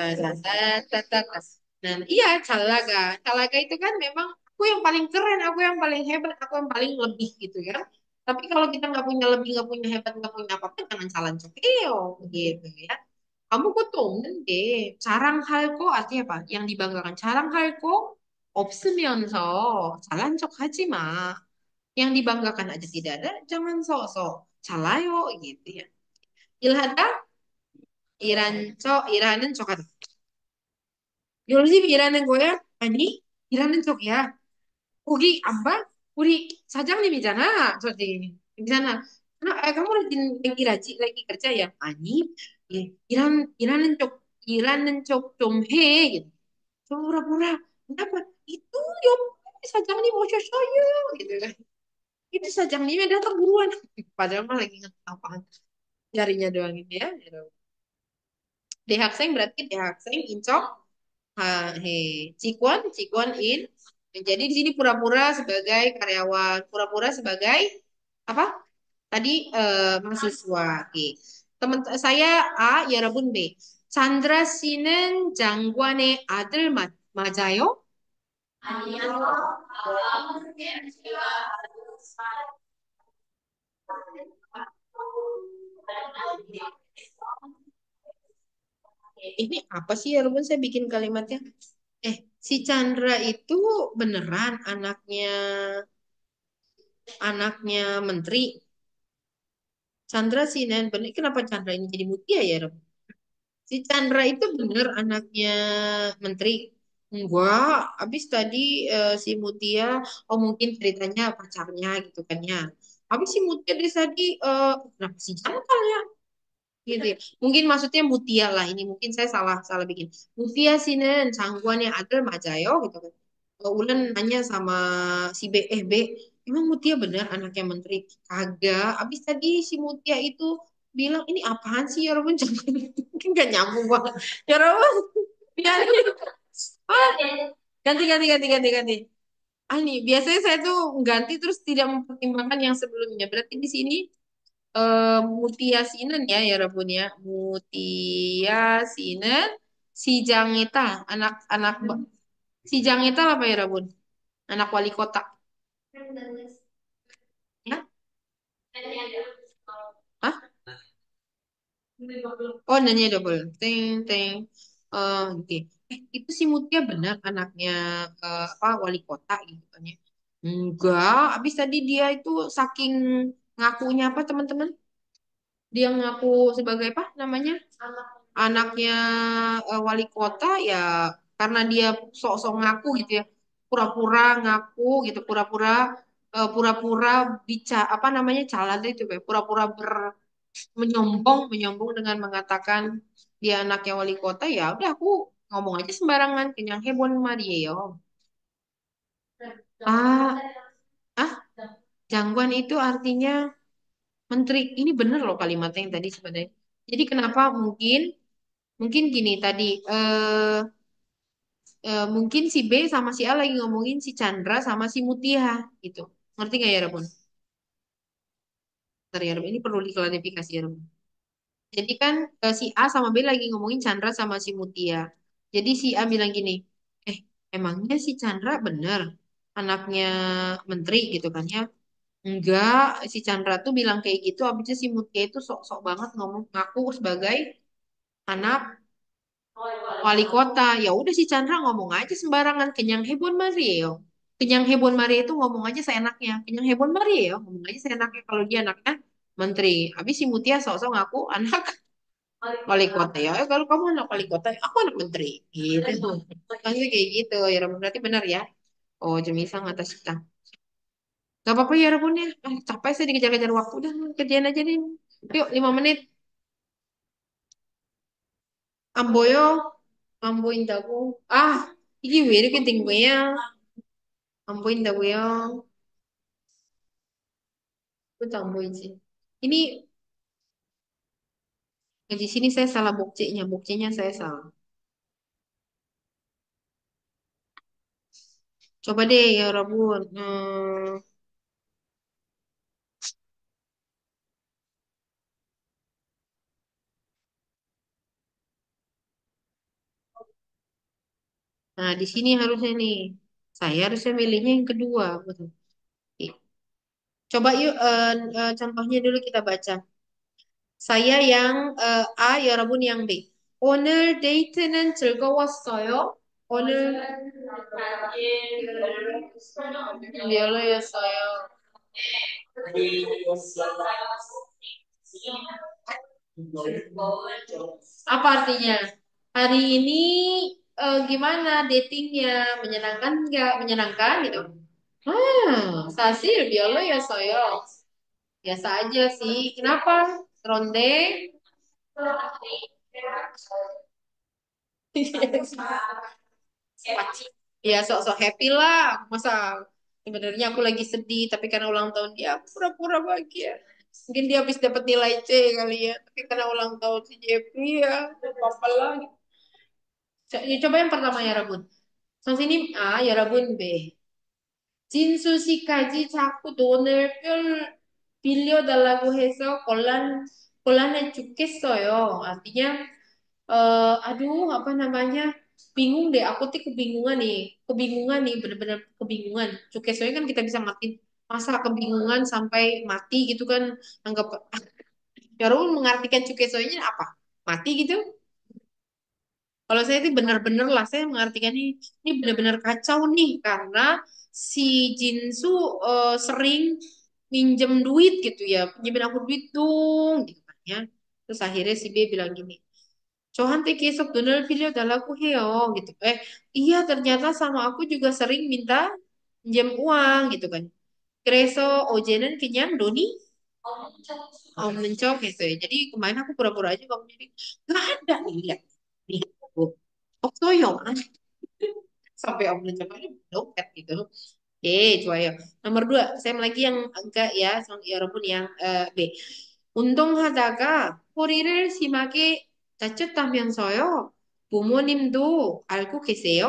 Dan iya calaga. Calaga itu kan memang aku yang paling keren, aku yang paling hebat, aku yang paling lebih gitu ya. Tapi kalau kita nggak punya lebih, nggak punya hebat, nggak punya apa-apa, jangan calon cokeo gitu ya. Kamu kok tumben deh. Carang 할거 artinya apa? Yang dibanggakan. Carang 할거 없으면서 자랑척 하지 마. Yang dibanggakan aja tidak ada, jangan sok-sok calayo gitu ya. 일하다 일하는 척하다. 요즘 일하는 거야? 아니, 일하는 척이야. 거기 안 봐? 우리 사장님이잖아. 저기 괜찮아. kamu lagi rajin, lagi kerja ya? 아니, 일하는 척 좀 해. gitu. Pura-pura. Kenapa? Itu yang sa장님 오셨어요. Gitu kan. Itu sa장님nya datang buruan. Padahal mah lagi ngapa jarinya doang ini ya. Gitu. Dehakseng berarti dehakseng incok. He. Cikuan in. Jadi di sini pura-pura sebagai karyawan, pura-pura sebagai apa? Tadi mahasiswa. Oke. Teman saya A, ya Rabun B. Chandra 씨는 장관의 아들 맞아요? Ini apa sih ya Rabun? Saya bikin kalimatnya. Si Chandra itu beneran anaknya menteri. Chandra Sinan bener. Kenapa Chandra ini jadi mutia ya, Rob? Si Chandra itu bener anaknya menteri. Enggak, habis tadi si Mutia, oh mungkin ceritanya pacarnya gitu kan ya. Habis si Mutia dari tadi, kenapa si Chandra ya? Gitu ya. Mungkin maksudnya Mutia lah ini. Mungkin saya salah salah bikin. Mutia Sinen, Cangguannya ada Majayo gitu kan. Ulen nanya sama si B, B, emang Mutia benar anaknya menteri? Kagak. Abis tadi si Mutia itu bilang, ini apaan sih ya Robun? Mungkin gak nyambung banget. Ya Robun, biarin. Ah, ganti. Ah nih, biasanya saya tuh ganti terus tidak mempertimbangkan yang sebelumnya. Berarti di sini Mutia Sinen ya, ya Rabun ya. Mutia Sinen, si Jangita, anak-anak si Jangita apa ya Rabun? Anak wali kota. Ya? Hah? Oh, nanya double. Ting. Oke. Itu si Mutia benar anaknya apa wali kota gitu kan ya? Enggak. Habis tadi dia itu saking ngakunya apa teman-teman? Dia ngaku sebagai apa namanya? Anaknya wali kota ya karena dia sok-sok ngaku gitu ya. Pura-pura ngaku gitu, pura-pura bicara apa namanya? Calon itu ya. Pura-pura menyombong dengan mengatakan dia anaknya wali kota ya udah aku ngomong aja sembarangan kenyang hebon Mario. Ah, ah, jangguan itu artinya menteri. Ini bener loh kalimatnya yang tadi sebenarnya. Jadi kenapa mungkin gini tadi mungkin si B sama si A lagi ngomongin si Chandra sama si Mutia gitu. Ngerti nggak ya Rabun? Bentar ya Rabun. Ini perlu diklarifikasi ya Rabun. Jadi kan si A sama B lagi ngomongin Chandra sama si Mutia. Jadi si A bilang gini, emangnya si Chandra bener anaknya menteri gitu kan ya? Enggak, si Chandra tuh bilang kayak gitu, abisnya si Mutia itu sok-sok banget ngomong ngaku sebagai anak wali kota. Ya udah si Chandra ngomong aja sembarangan, kenyang hebon Mario. Kenyang hebon Mario itu ngomong aja seenaknya. Kenyang hebon Mario, ngomong aja seenaknya kalau dia anaknya menteri. Habis si Mutia sok-sok ngaku anak wali kota ya. Kalau kamu anak wali kota, aku anak menteri. Gitu. Kan kayak gitu. Ya Rabun, berarti benar ya. Oh, Jemisang atas kita. Gak apa-apa ya Rabun ya. Capek saya dikejar-kejar waktu. Udah kerjain aja nih. Yuk 5 menit. 안 보여? 안 보인다고? 아, 이게 왜 이렇게 된 거야? 안 보인다고요? 그것도 안 보이지. Ini di sini saya salah buktinya. Buktinya saya salah. Coba deh ya Rabun. Nah, di sini harusnya nih. Saya harusnya milihnya yang kedua. Betul. Oke. Coba yuk contohnya dulu kita baca. Saya yang A, 여러분 yang B. 오늘 데이트는 즐거웠어요. 오늘 별로였어요. Apa artinya? Hari ini gimana datingnya? Menyenangkan nggak? Menyenangkan gitu. Sasil 별로였어요. Biasa aja sih. Kenapa? Ronde? Ya sok-sok happy lah. Masa sebenarnya aku lagi sedih, tapi karena ulang tahun dia aku pura-pura bahagia. Mungkin dia habis dapat nilai C kali ya, tapi karena ulang tahun si Jeffrey ya, apa lah. Coba yang pertama ya Rabun. 선생님 A, 여러분 B. 진수 씨까지 자꾸 돈을 빌려달라고 해서 곤란해 죽겠어요. Artinya, aduh apa namanya, bingung deh. Aku tuh kebingungan nih, bener-bener kebingungan. Cukesoy kan kita bisa ngerti masa kebingungan sampai mati gitu kan. Anggap, ya Raul mengartikan cukesoynya apa? Mati gitu. Kalau saya itu benar-benar lah, saya mengartikan ini benar-benar kacau nih karena si Jinsu sering minjem duit gitu ya, pinjemin aku duit dong gitu kan ya. Terus akhirnya si B bilang gini, 저한테 계속 돈을 빌려달라고 해요 gitu. Iya ternyata sama aku juga sering minta pinjam uang gitu kan. 그래서 어제는 그냥 돈이 mencok gitu ya. Jadi kemarin aku pura-pura aja bangun jadi nggak ada nih lihat nih. Oh, soyo sampai om mencoba ini dompet gitu. Oke, coba ya. Nomor dua, saya lagi yang agak ya, 여러분 yang B. 운동하다가 허리를 심하게 다쳤다면서요? 부모님도 알고 계세요?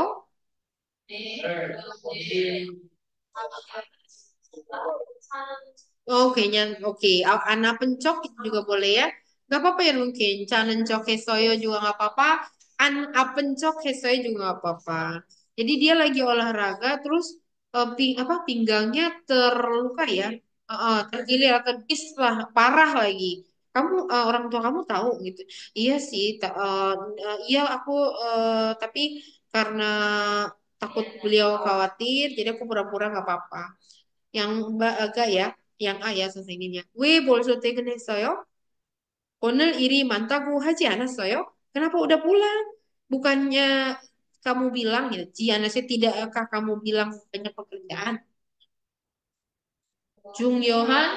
Oh, kayaknya oke. Anak pencok itu juga boleh ya. Gak apa-apa ya mungkin. Canen cok hesoyo juga gak apa-apa. Pencok hesoyo juga gak apa-apa. Jadi dia lagi olahraga terus pinggangnya terluka ya. Tergilir atau dis lah parah lagi. Kamu orang tua kamu tahu gitu. Iya sih. Iya aku tapi karena takut beliau khawatir, jadi aku pura-pura nggak apa-apa. Yang Mbak agak ya, yang A ya 선생님이야. 왜 벌써 퇴근했어요? 오늘 일이 많다고 하지 않았어요? Kenapa udah pulang? Bukannya kamu bilang ya, Ciana sih tidakkah kamu bilang banyak pekerjaan? Jung Yohan,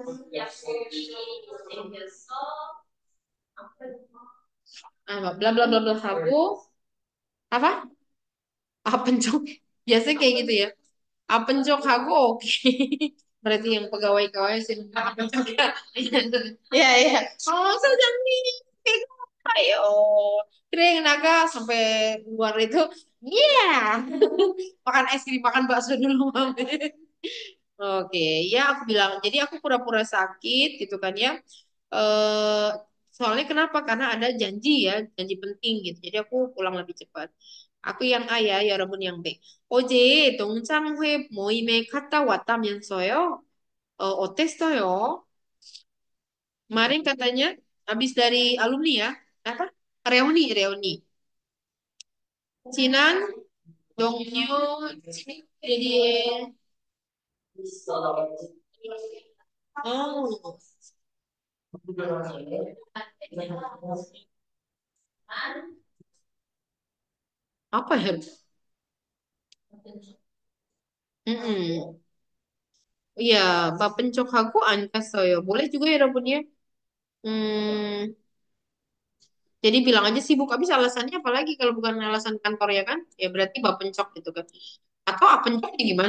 bla bla bla bla habu, apa? Pencok. Biasanya kayak gitu ya. Pencok hago oke. Berarti yang pegawai-pegawai sih pencok ya. Iya, iya. Oh, sa장님. Ayo. Kira yang naga sampai luar itu, iya. Makan es krim, makan bakso dulu, Mami. Oke, ya aku bilang, jadi aku pura-pura sakit gitu kan ya. eh Soalnya kenapa? Karena ada janji ya, janji penting gitu. Jadi aku pulang lebih cepat. Aku yang A ya, 여러분 yang B. 어제 동창회 모임에 갔다 왔다면서요? 어땠어요? Kemarin katanya habis dari alumni ya, apa? Reuni. Cinan, Dongyu, jadi oh apa ya? Mm-mm. Iya, Bapencok aku ankas saya. Boleh juga ya Rabun ya. Hmm, Jadi bilang aja sibuk. Habis alasannya apalagi kalau bukan alasan kantor ya kan? Ya berarti bapencok gitu kan. Atau apencok ya gimana?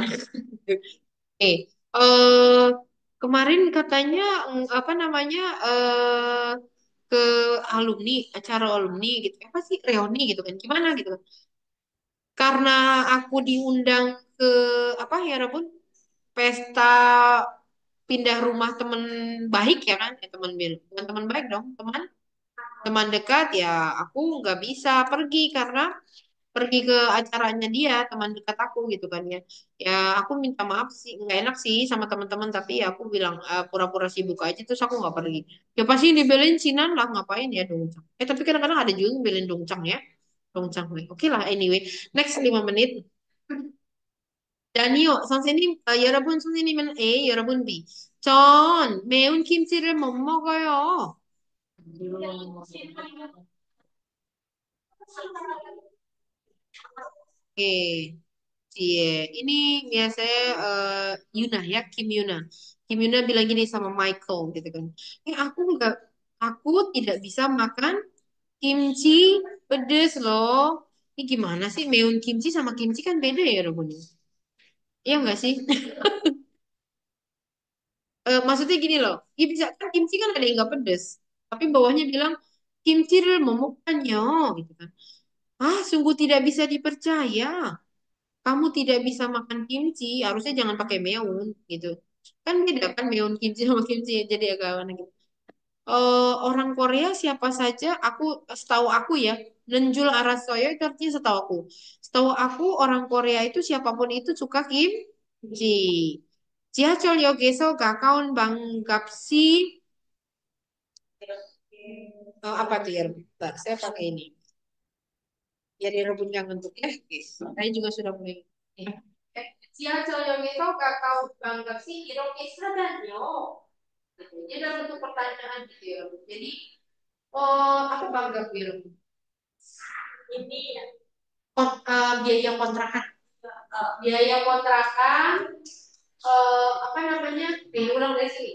eh kemarin katanya apa namanya ke alumni, acara alumni gitu. Apa sih reuni gitu kan? Gimana gitu kan? Karena aku diundang ke apa ya Rabun? Pesta pindah rumah teman baik ya kan? Teman bukan teman baik dong, teman dekat ya aku nggak bisa pergi karena pergi ke acaranya dia teman dekat aku gitu kan ya ya aku minta maaf sih nggak enak sih sama teman-teman tapi ya aku bilang pura-pura sibuk aja terus aku nggak pergi ya pasti dibelain Sinan lah ngapain ya dongcang tapi kadang-kadang ada juga yang belain dongcang ya dongcang nih oke lah anyway next 5 menit 다니요, 선생님, 여러분 선생님은 A, 여러분 B. 전 매운 김치를 못 먹어요. Oke, Cie. Ini biasanya Yuna ya, Kim Yuna. Kim Yuna bilang gini sama Michael gitu kan. Aku tidak bisa makan kimchi pedes loh. Ini gimana sih? Meun kimchi sama kimchi kan beda ya, Robun? Iya nggak sih? Maksudnya gini loh, ya bisa kan kimchi kan ada yang nggak pedes, tapi bawahnya bilang kimchi memukannya gitu kan. Ah, sungguh tidak bisa dipercaya. Kamu tidak bisa makan kimchi, harusnya jangan pakai meun gitu. Kan beda kan meun kimchi sama kimchi jadi agak aneh gitu. Orang Korea siapa saja, setahu aku ya, Nenjul Arasoyo itu artinya setahu aku. Setahu aku orang Korea itu siapapun itu suka kimchi. 지하철역에서 가까운 방값이 apa tuh ya? Bentar, saya pakai ini. Jadi rebun yang untuk ya, guys. Saya juga sudah mulai. 지하철역에서 가까운 방값이 이렇게 싸다니요. Jadi dalam bentuk pertanyaan gitu ya. Jadi, apa bangga biru? Ini biaya kontrakan. Biaya kontrakan, apa namanya? Ulang dari sini.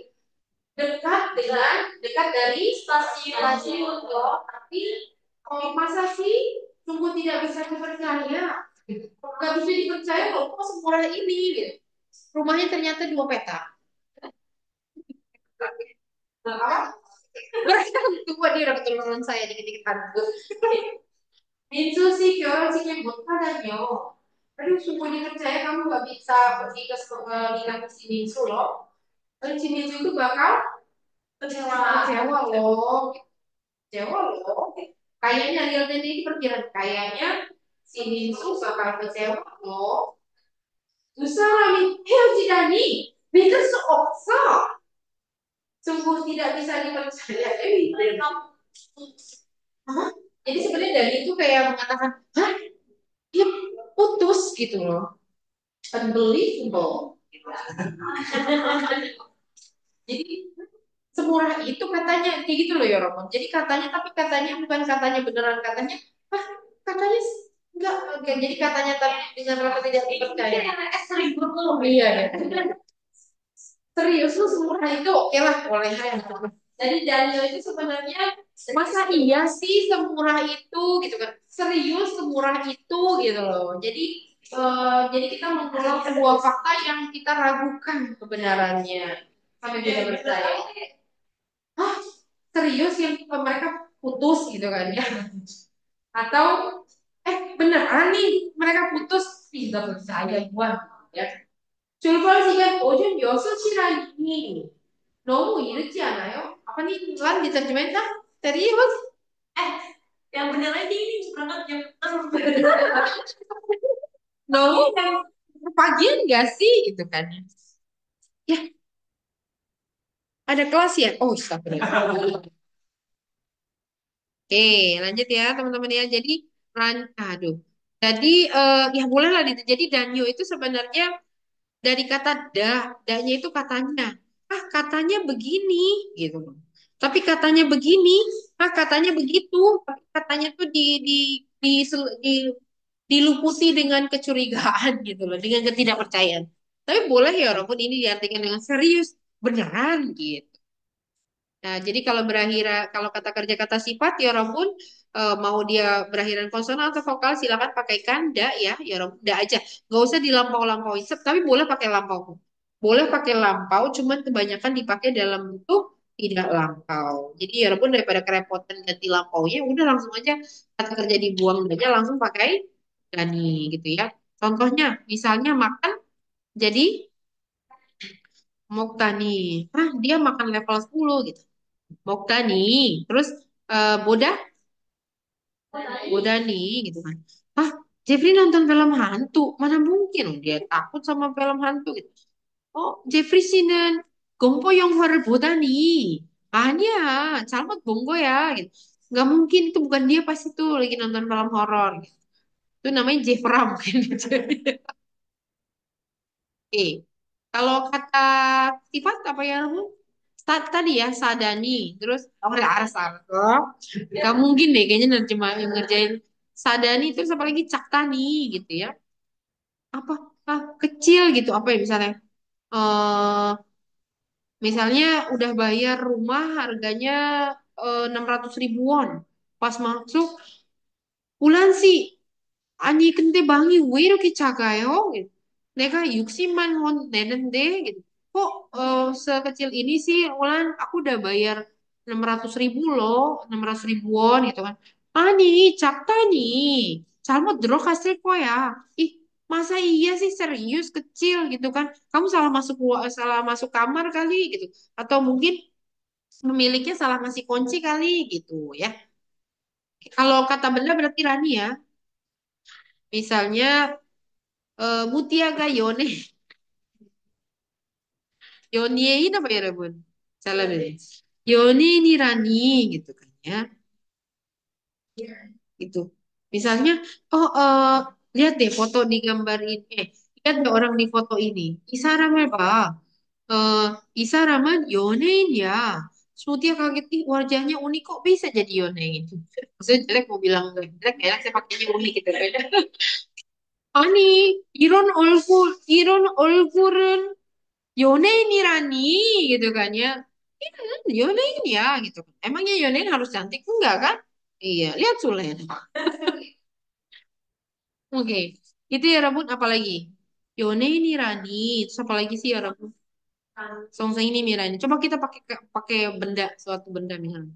Dekat dari stasiun loh. Tapi masa sih sungguh tidak bisa dipercaya. Gak bisa dipercaya loh, kok semurah ini gitu. Rumahnya ternyata 2 petak. Nah, mereka tunggu dia udah keturunan saya dikit-dikit hantu. Itu sih 결혼식에 못하다뇨. Aduh, sungguh dipercaya kamu gak bisa pergi ke nikah si Minsu loh. Dan si Minsu itu bakal kecewa loh. Kecewa loh. Kayaknya Real Dan ini perkiraan kayaknya si Minsu bakal kecewa loh. 두 사람이 헤어지다니 믿을 수 없어. Sungguh tidak bisa dipercaya. Hah? Jadi sebenarnya Dani itu kayak mengatakan, hah, dia putus gitu loh. Unbelievable. Gitu. Jadi semurah itu katanya kayak gitu loh ya Romo. Jadi katanya tapi katanya bukan katanya beneran katanya, ah katanya enggak. Jadi katanya tapi dengan rasa tidak dipercaya. Iya ya. Serius lu semurah itu oke lah boleh ya. Jadi Daniel itu sebenarnya masa iya sih semurah itu gitu kan. Serius semurah itu gitu loh. Jadi kita mengulang sebuah fakta yang kita ragukan kebenarannya sampai tidak percaya. Hah, serius yang mereka putus gitu kan ya? Atau beneran nih mereka putus tidak percaya gua ya. 출발시간 오전 6시라니 너무 이르지 않아요? Apa nih? Lan diterjemahin kan? Serius? Eh, yang bener aja ini berangkat jam 6. Nomu pagian gak sih? Gitu kan. Ya, ada kelas ya? Oh, astagfirullah. Oke, lanjut ya teman-teman ya. Aduh. Jadi, ya bolehlah. Jadi Danyo itu sebenarnya dari kata dahnya itu katanya. Ah, katanya begini gitu loh. Tapi katanya begini, ah katanya begitu. Tapi katanya tuh di, di diluputi dengan kecurigaan gitu loh, dengan ketidakpercayaan. Tapi boleh ya walaupun ini diartikan dengan serius, beneran gitu. Nah, jadi kalau kata kerja kata sifat ya Rabbun, mau dia berakhiran konsonan atau vokal silakan pakaikan da ya Rabbun, da aja. Nggak usah dilampau-lampaui, tapi boleh pakai lampau. Boleh pakai lampau, cuman kebanyakan dipakai dalam bentuk tidak lampau. Jadi ya Rabbun daripada kerepotan ganti lampaunya, udah langsung aja kata kerja dibuang aja langsung pakai dani gitu ya. Contohnya, misalnya makan jadi Moktani. Dia makan level 10 gitu. Moktani. Terus Boda, Boda nih gitu kan. Ah, Jeffrey nonton film hantu. Mana mungkin dia takut sama film hantu gitu. Oh, Jeffrey sinen gongpo yang horror Boda nih. Hanya, calmat bonggo ya gitu. Nggak mungkin itu bukan dia pas itu lagi nonton film horor. Gitu. Itu namanya Jeffra mungkin. Oke. Kalau kata sifat apa ya, Rabu? Tadi ya, sadani. Terus, oh, asal. Oh, gak mungkin deh, kayaknya cuma ngerjain sadani, terus apalagi caktani gitu ya. Apa? Kecil gitu. Apa ya misalnya? eh Misalnya udah bayar rumah harganya 600 ribuan. Pas masuk, bulan sih. 아니, 근데 방이 왜 이렇게 작아요? gitu. 내가 60만 원 내는데, gitu. Kok sekecil ini sih, Ulan, aku udah bayar 600 ribu loh, 600 ribuan gitu kan. 아니, 작다니. 잘못 들어갔을 거야. Ih, masa iya sih serius kecil gitu kan? Kamu salah masuk kamar kali gitu. Atau mungkin pemiliknya salah ngasih kunci kali gitu ya. Kalau kata benda berarti Rani ya. Misalnya Mutiaga Yone, Yoniein apa ya Rebun? Salah deh. Yoninirani gitu kan ya. Gitu. Misalnya, oh lihat deh foto di gambar ini. Lihat deh orang di foto ini. Isaraman Pak. Eh, Isaraman Yonein ya. Terus Mutia kaget, ih wajahnya unik kok bisa jadi Yonein. Maksudnya jelek mau bilang enggak jelek ya, saya pakainya unik gitu kan. Ani, 이런 얼굴은 연예인이라니 gitu kan ya. 연예인이야 gitu kan. Emangnya 연예인 harus cantik? Enggak kan? Iya, lihat Sulen. Oke. Itu ya Rabun apalagi? 연예인이라니. Terus apa lagi sih ya Rabun? Songseng ini Mirani. Coba kita pakai pakai benda, suatu benda misalnya.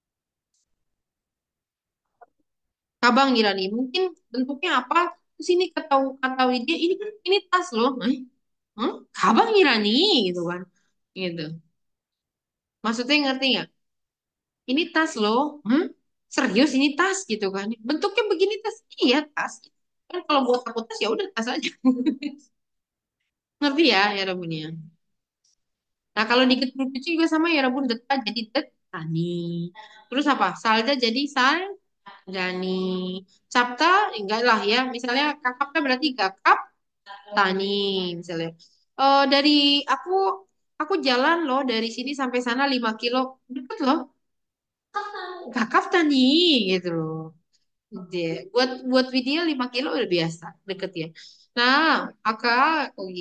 Kabang Irani. Mungkin bentuknya apa? Terus ini kata dia ini kan ini tas loh. Hah? Kabang Irani gitu kan. Gitu. Maksudnya ngerti nggak? Ini tas loh. Hah? Serius ini tas gitu kan. Bentuknya begini tas. Iya tas. Kan kalau buat aku tas ya udah tas aja. Ngerti ya Rabun ya. Nah kalau di grup itu juga sama ya Rabun deta jadi tani. Terus apa? Salda jadi dani. Capta enggak lah ya. Misalnya kakapta berarti gakap tani misalnya. Dari aku aku jalan loh dari sini sampai sana 5 kilo. Deket loh. Gakap tani gitu loh. Buat buat video 5 kilo udah biasa, deket ya. Nah, Akak, 거기,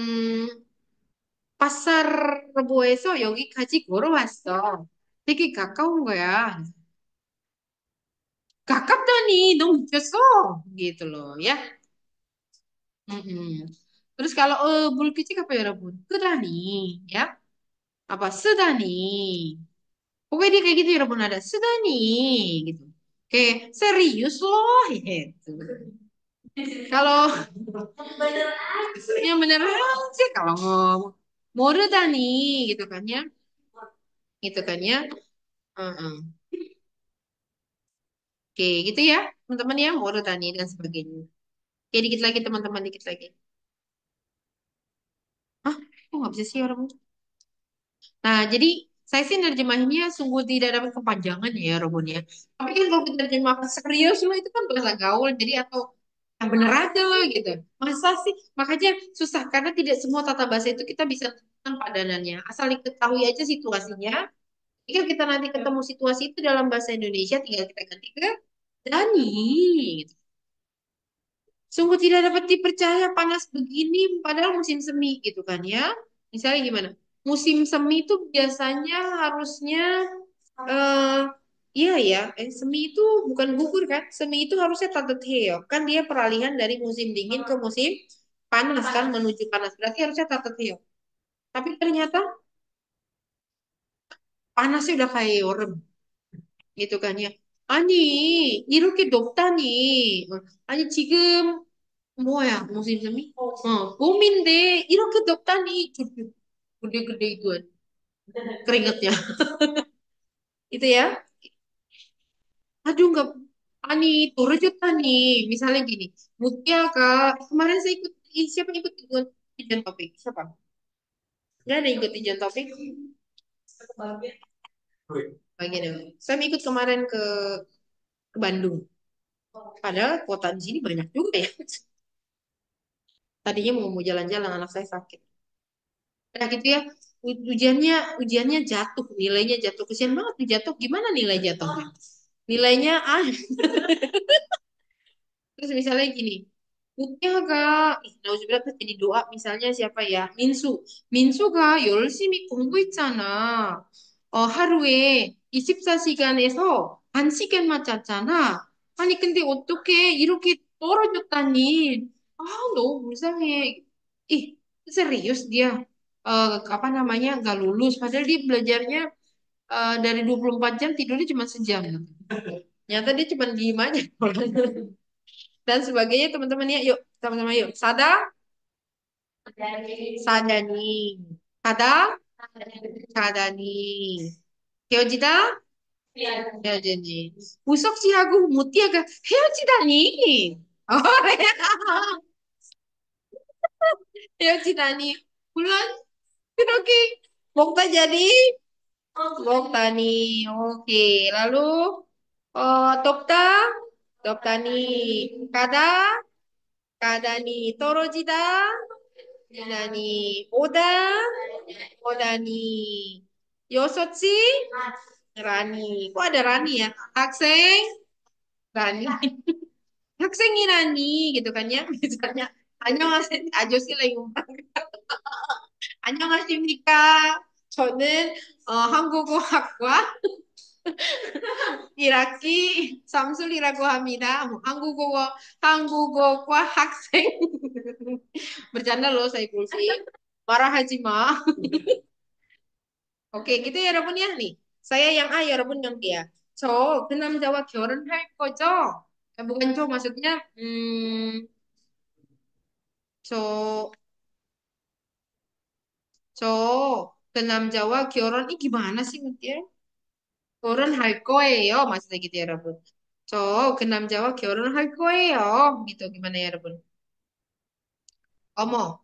pasar Reboeso 여기까지 걸어왔어. 되게 가까운 거야. 가깝다니, 너무 웃겼어. Gitu loh, ya. Mm-mm. Terus kalau bulkicik apa ya, Rabun? Sedani, ya. Apa? Sedani. Pokoknya dia kayak gitu ya, Rabun ada. Sedani, gitu. Kayak serius loh, gitu. Kalau yang bener aja kalau ngomong Morodani gitu kan ya, gitu kan ya. Heeh. Oke, gitu ya, teman-teman ya, Morodani dan sebagainya. Oke, dikit lagi teman-teman, dikit lagi. Hah? Kok nggak bisa sih orang? Nah, jadi saya sih nerjemahinnya sungguh tidak dapat kepanjangan ya, Robun ya. Tapi kan kalau kita terjemahkan serius loh, itu kan bahasa gaul, jadi atau yang bener aja loh gitu. Masa sih? Makanya susah, karena tidak semua tata bahasa itu kita bisa temukan padanannya. Asal diketahui aja situasinya. Jika kita nanti ketemu situasi itu dalam bahasa Indonesia, tinggal kita ganti ke Dani. Gitu. Sungguh tidak dapat dipercaya panas begini, padahal musim semi gitu kan ya. Misalnya gimana? musim semi itu biasanya harusnya eh iya ya, semi itu bukan gugur kan? Semi itu harusnya tateteo. Kan dia peralihan dari musim dingin ke musim panas kan menuju panas. Berarti harusnya tateteo. Tapi ternyata panasnya udah kayak orang gitu kan ya. 아니, 이렇게 덥다니. 아니, 지금 뭐야, 무슨 sem이? 봄인데 이렇게 덥다니. Gede-gede itu keringetnya. Itu ya. Aduh, nggak. Ani, turut nih. Misalnya gini. Mutia kak. Kemarin saya ikut. Siapa yang ikut pigeon topik? Siapa? Nggak ada yang ikut pigeon topik. Bagian yang. Saya ikut kemarin ke Bandung. Padahal kota di sini banyak juga ya. Tadinya mau jalan-jalan, anak saya sakit. Nah gitu ya. Ujiannya jatuh, nilainya jatuh. Kesian banget nih jatuh. Gimana nilai jatuhnya? Nilainya terus misalnya gini, Mutya kak, nauzubillah terus jadi doa misalnya siapa ya? Minsu. 민수가 열심히 공부했잖아. 하루에 24시간에서 반 시간만 잤잖아. 아니, 근데 어떻게 이렇게 떨어졌다니? 아, 너무 불쌍해. Ih, serius dia. Apa namanya, nggak lulus. Padahal dia belajarnya dari 24 jam, tidurnya cuma sejam. Nyata dia cuma diem aja. Dan sebagainya teman-teman ya. Yuk, sama-sama yuk. Sadani. Sada, sadani. 헤어지다, 헤어지니. 우석지하고 모띠아가 헤어지다니. 그래. 헤어지다니. 물론 그렇게 먹다 jadi 먹다니. Oke. Lalu 돕다, 돕다니. 가다, 가다니. 떨어지다, 지다니. 오다, 오다니. Yosotsi, Rani. Kok ada Rani ya? Hakseng, Rani. Hakseng이 Rani gitu kan ya. Misalnya, 안녕하세요. 안녕하십니까. 저는 한국어학과 1학기 삼술이라고 합니다. 한국어과 학생. Bercanda loh saya Gulfi. Marah haji mah. Oke, gitu ya Rabun ya nih. Saya yang A ya Rabun yang B ya. 저 그 남자와 결혼할 거죠? bukan maksudnya 저, 저 그 남자와 결혼이 gimana sih Mutia? 결혼할 거예요. maksudnya gitu ya Rabun. 저 남자와 결혼할 거예요. gitu gimana ya Rabun? 어머.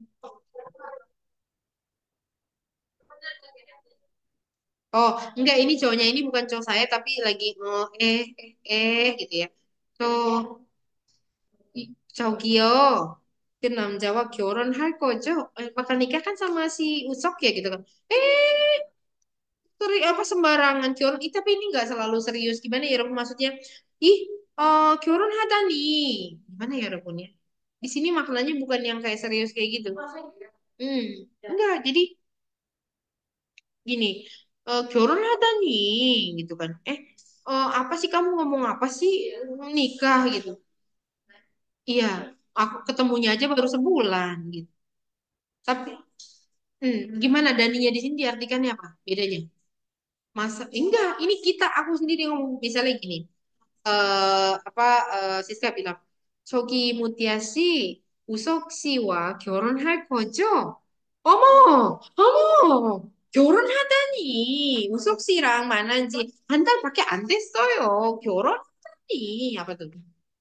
Oh, enggak ini cowoknya ini bukan cowok saya tapi lagi gitu ya. 저 저기요. 그 남자와 결혼할 거죠? bakal nikah kan sama si Usok ya gitu kan. Apa sembarangan 결혼 tapi ini nggak selalu serius gimana ya Rabun maksudnya ih 결혼하다니 gimana ya Rabun ya di sini maknanya bukan yang kayak serius kayak gitu hmm enggak jadi gini 결혼하다니 gitu kan apa sih kamu ngomong apa sih nikah gitu iya aku ketemunya aja baru sebulan gitu tapi gimana daninya di sini diartikannya apa bedanya masa enggak ini kita aku sendiri ngomong misalnya gini apa Siska bilang 저기 무티아 씨, 우석 씨와 결혼할 거죠? 어머, 어머, 결혼하다니. 우석 씨랑 만난 지 한 달밖에 안 됐어요. 결혼하다니. apa tuh?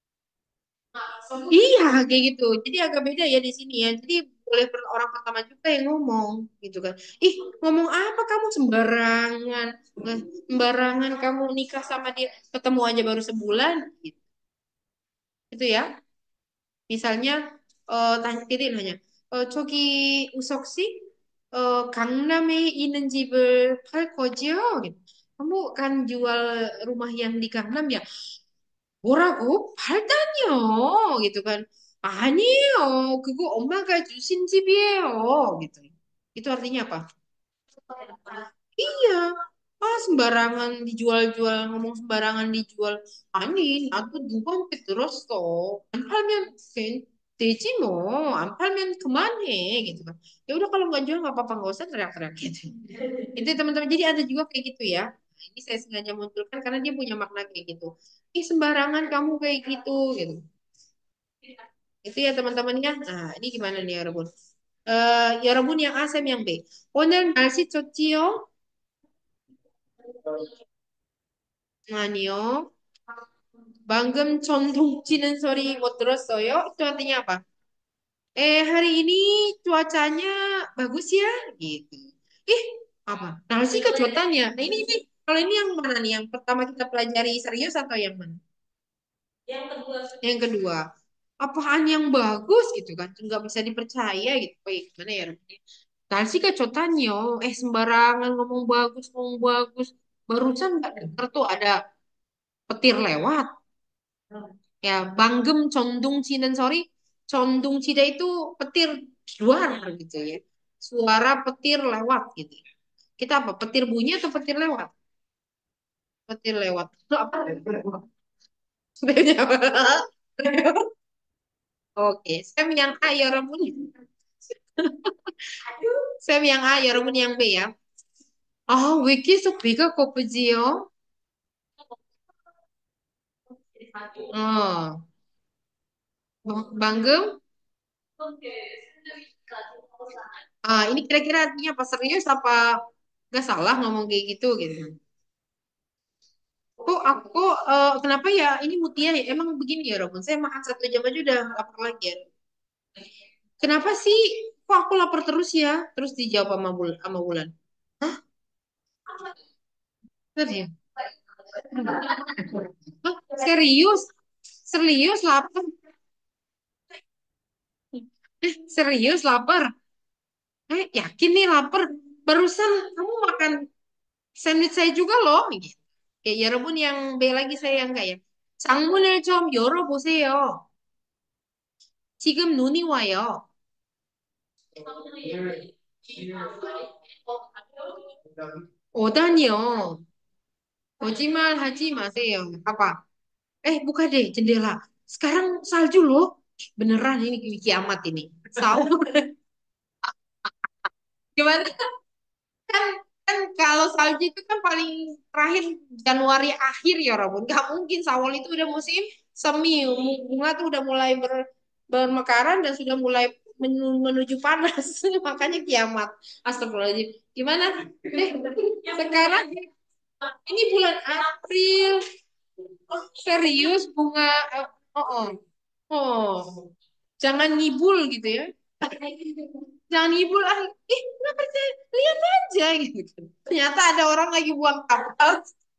Iya, kayak gitu. Jadi agak beda ya di sini ya. Jadi boleh orang pertama juga yang ngomong gitu kan. Ih, ngomong apa kamu sembarangan. Sembarangan kamu nikah sama dia ketemu aja baru sebulan gitu. Itu ya. Misalnya tanya Titik nanya, 저기 우석 씨, 강남에 있는 집을 팔 거지요? gitu. Kamu kan jual rumah yang di Gangnam ya? 뭐라고? 팔다니요? gitu kan. 아니에요. 그거 엄마가 주신 집이에요. gitu. Itu artinya apa? Iya, ah sembarangan dijual-jual, ngomong sembarangan dijual. 아니, 나도 누구한테 들었어. 안 팔면 되지 뭐. 안 팔면 그만해 gitu kan. Ya udah kalau nggak jual nggak apa-apa, nggak usah teriak-teriak gitu. Itu teman-teman. Jadi ada juga kayak gitu ya. Nah, ini saya sengaja munculkan karena dia punya makna kayak gitu. Ih sembarangan kamu kayak gitu gitu. Itu ya teman-teman ya. Nah, ini gimana nih ya Rebun? 여러분 yang A, Sam yang B. 오늘 날씨 좋지요? 아니요. 방금 전동 치는 소리 못 들었어요? Itu artinya apa? Hari ini cuacanya bagus ya? Gitu. Ih, apa? Narsi kejutannya. Nah, ini kalau ini yang mana nih? Yang pertama kita pelajari serius atau yang mana? Yang kedua. Apaan yang bagus gitu kan? Nggak bisa dipercaya gitu. Baik, gimana ya? Narsi kejutannya. Sembarangan ngomong bagus, ngomong bagus. Barusan nggak denger tuh ada petir lewat. Ya, banggem condong cinden sorry, condong cida itu petir di luar gitu ya. Suara petir lewat gitu. Kita apa? Petir bunyi atau petir lewat? Petir lewat. Itu apa? Bedanya apa? Oke, Sam yang A ya Ramun. Sam yang A ya Ramun yang B ya. 왜 계속 배가 고프지요? 어, 방금? Ini kira-kira artinya apa? Serius apa nggak salah ngomong kayak gitu gitu? Aku kenapa ya ini Mutia ya? Emang begini ya Robun. Saya makan 1 jam aja udah lapar lagi ya. Kenapa sih? Kok aku lapar terus ya? Terus dijawab sama Bulan. Hah? Serius? Hah? Serius? Serius lapar? Serius lapar? Yakin nih lapar? Barusan kamu makan sandwich saya juga loh. Gitu. Ya, Robun yang B lagi saya yang enggak ya. 창문을 좀 열어보세요. 지금 눈이 와요. 오다니요. 거짓말하지 마세요. Apa? Buka deh jendela. Sekarang salju loh. Beneran ini kiamat ini. Sahur. Gimana? Kan, kan kalau salju itu kan paling terakhir Januari akhir ya Robun. Gak mungkin Sawal itu udah musim semi. Bunga tuh udah mulai bermekaran dan sudah mulai menuju panas. Makanya kiamat. Astagfirullahaladzim. Gimana? Sekarang ini bulan April. Serius bunga. Oh, oh. Oh, jangan ngibul gitu ya. Jangan ngibul ah. Nggak percaya. Lihat aja gitu kan. Ternyata ada orang lagi buang kapal.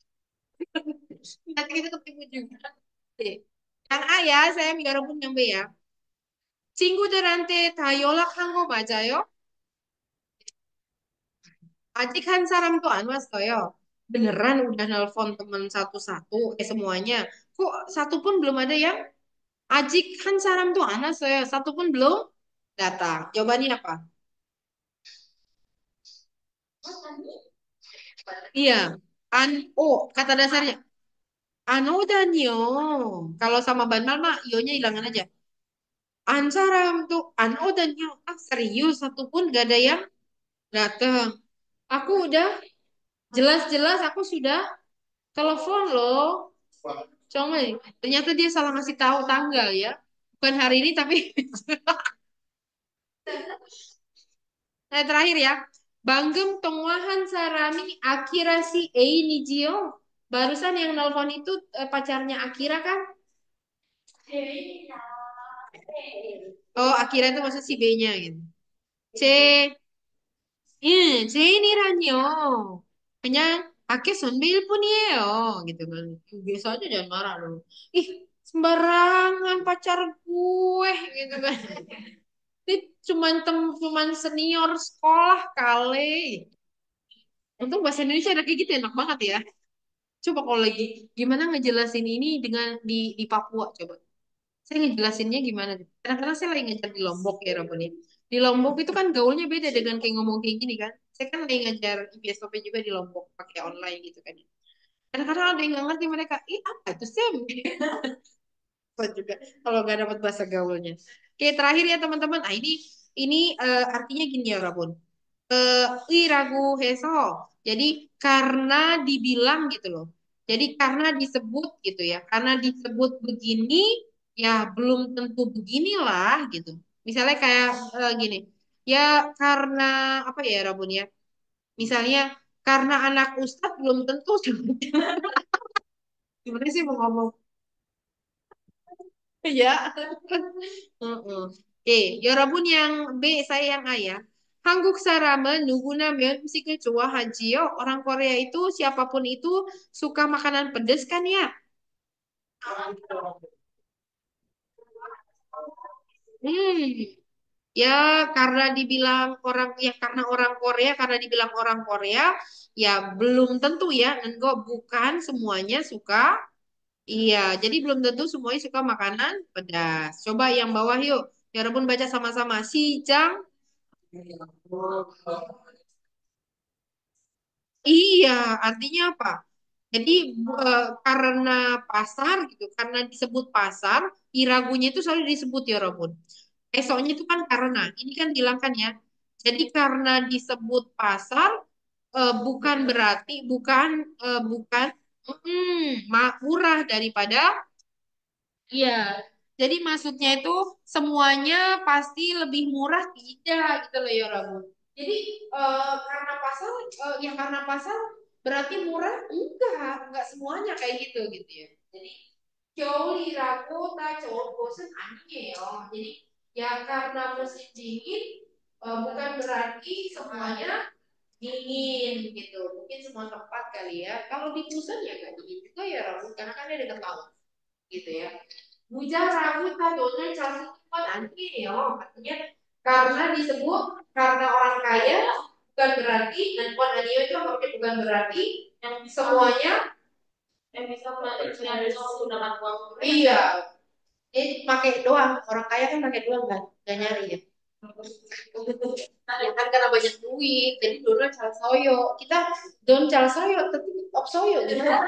Nanti kita ketemu juga. Oke. Yang A ya, saya 여러분 yang B ya. 친구들한테 다 연락한 거 맞아요? 아직 한 사람도 안 왔어요. Beneran udah nelpon teman satu-satu, semuanya. Kok satu pun belum ada yang Ajik 한 사람도 안 왔어요. Satu pun belum datang. Jawabannya apa? Iya. Kata dasarnya. Anodanyo. Kalau sama Banmal mah ionya hilangan aja. An saram tuh anodanyo. Serius satu pun gak ada yang datang. Aku udah jelas-jelas aku sudah telepon loh. Cuma ternyata dia salah ngasih tahu tanggal ya. Bukan hari ini tapi terakhir ya. Banggem tongwahan sarami Akira si Nijio. Barusan yang nelpon itu pacarnya Akira kan? Akira itu maksud si B-nya gitu. C, 제인이라니요. 그냥 밖에 선배일 뿐이에요. gitu kan. Biasa aja jangan marah dong. Ih, sembarangan pacar gue gitu kan. Ini cuman senior sekolah kali. Untung bahasa Indonesia ada kayak gitu enak banget ya. Coba kalau lagi gimana ngejelasin ini di Papua coba. Saya ngejelasinnya gimana? Kadang-kadang saya lagi ngajar di Lombok ya Rabun ya. Di Lombok itu kan gaulnya beda dengan kayak ngomong kayak gini kan. Saya kan lagi ngajar IPSOP juga di Lombok pakai online gitu kan. Kadang-kadang ada yang nggak ngerti mereka, ih apa itu Sam? Apa juga kalau nggak dapat bahasa gaulnya. Oke, terakhir ya teman-teman. Ah, ini artinya gini ya, Rabun. Ragu heso. Jadi karena dibilang gitu loh. Jadi karena disebut gitu ya. Karena disebut begini, ya belum tentu beginilah gitu. Misalnya kayak gini. Ya karena apa ya Rabun ya? Misalnya karena anak ustadz belum tentu. Gimana sih mau ngomong? Ya. Heeh. 여러분 yang B, saya yang A ya. 한국 사람은 누구나 음식을 좋아하지요. Orang Korea itu siapapun itu suka makanan pedas kan ya? Hmm. Ya karena dibilang orang ya karena orang Korea karena dibilang orang Korea ya belum tentu ya. Enggak bukan semuanya suka. Iya, jadi belum tentu semuanya suka makanan pedas. Coba yang bawah yuk. Ya Rabun baca sama-sama. Si Jang. Iya, artinya apa? Jadi karena pasar gitu, karena disebut pasar, iragunya itu selalu disebut ya Robun. Esoknya itu kan karena, ini kan bilang kan ya. Jadi karena disebut pasar, bukan berarti, bukan, murah daripada. Iya, jadi maksudnya itu semuanya pasti lebih murah tidak gitu loh ya Rabu. Jadi karena pasar, ya karena pasar berarti murah enggak semuanya kayak gitu ya. Jadi 겨울이라고 딱 좋은 곳은 아니에요. Jadi ya karena musim dingin bukan berarti semuanya dingin gitu. Mungkin semua tempat kali ya. Kalau di Busan ya nggak dingin juga ya Rabu karena kan dia dekat laut gitu ya. Mujarab donor cakupan akhirnya artinya karena disebut karena orang kaya bukan berarti dan bukan anio itu artinya bukan berarti yang semuanya yang bisa menggunakan uang. Iya, pakai doang orang kaya kan pakai doang kan nggak nyari ya. Ya kan karena banyak duit jadi donor calsoyo kita don calsoyo tapi opsoyo gimana.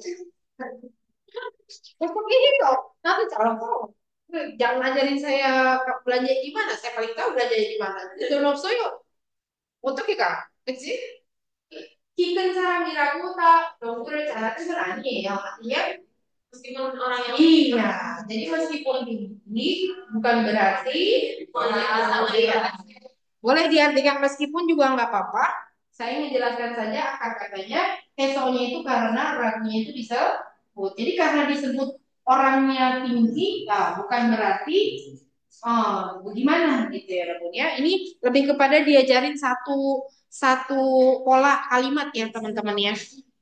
Kok gini kok? Nanti calon kok. Jangan ajarin saya belanja di mana. Saya paling tahu belanja di mana. Itu soyo. Untuk kita. 그치? 큰 사람이라고 다 농구를 잘하는 건 아니에요. Artinya meskipun orang yang iya. Jadi meskipun tinggi bukan berarti orang yang boleh diartikan meskipun juga nggak apa-apa. Saya menjelaskan saja akar katanya. Esonya itu karena ragunya itu disebut. Jadi karena disebut orangnya tinggi, nah, bukan berarti bagaimana gitu ya Rabun ya. Ini lebih kepada diajarin satu satu pola kalimat ya teman-teman ya.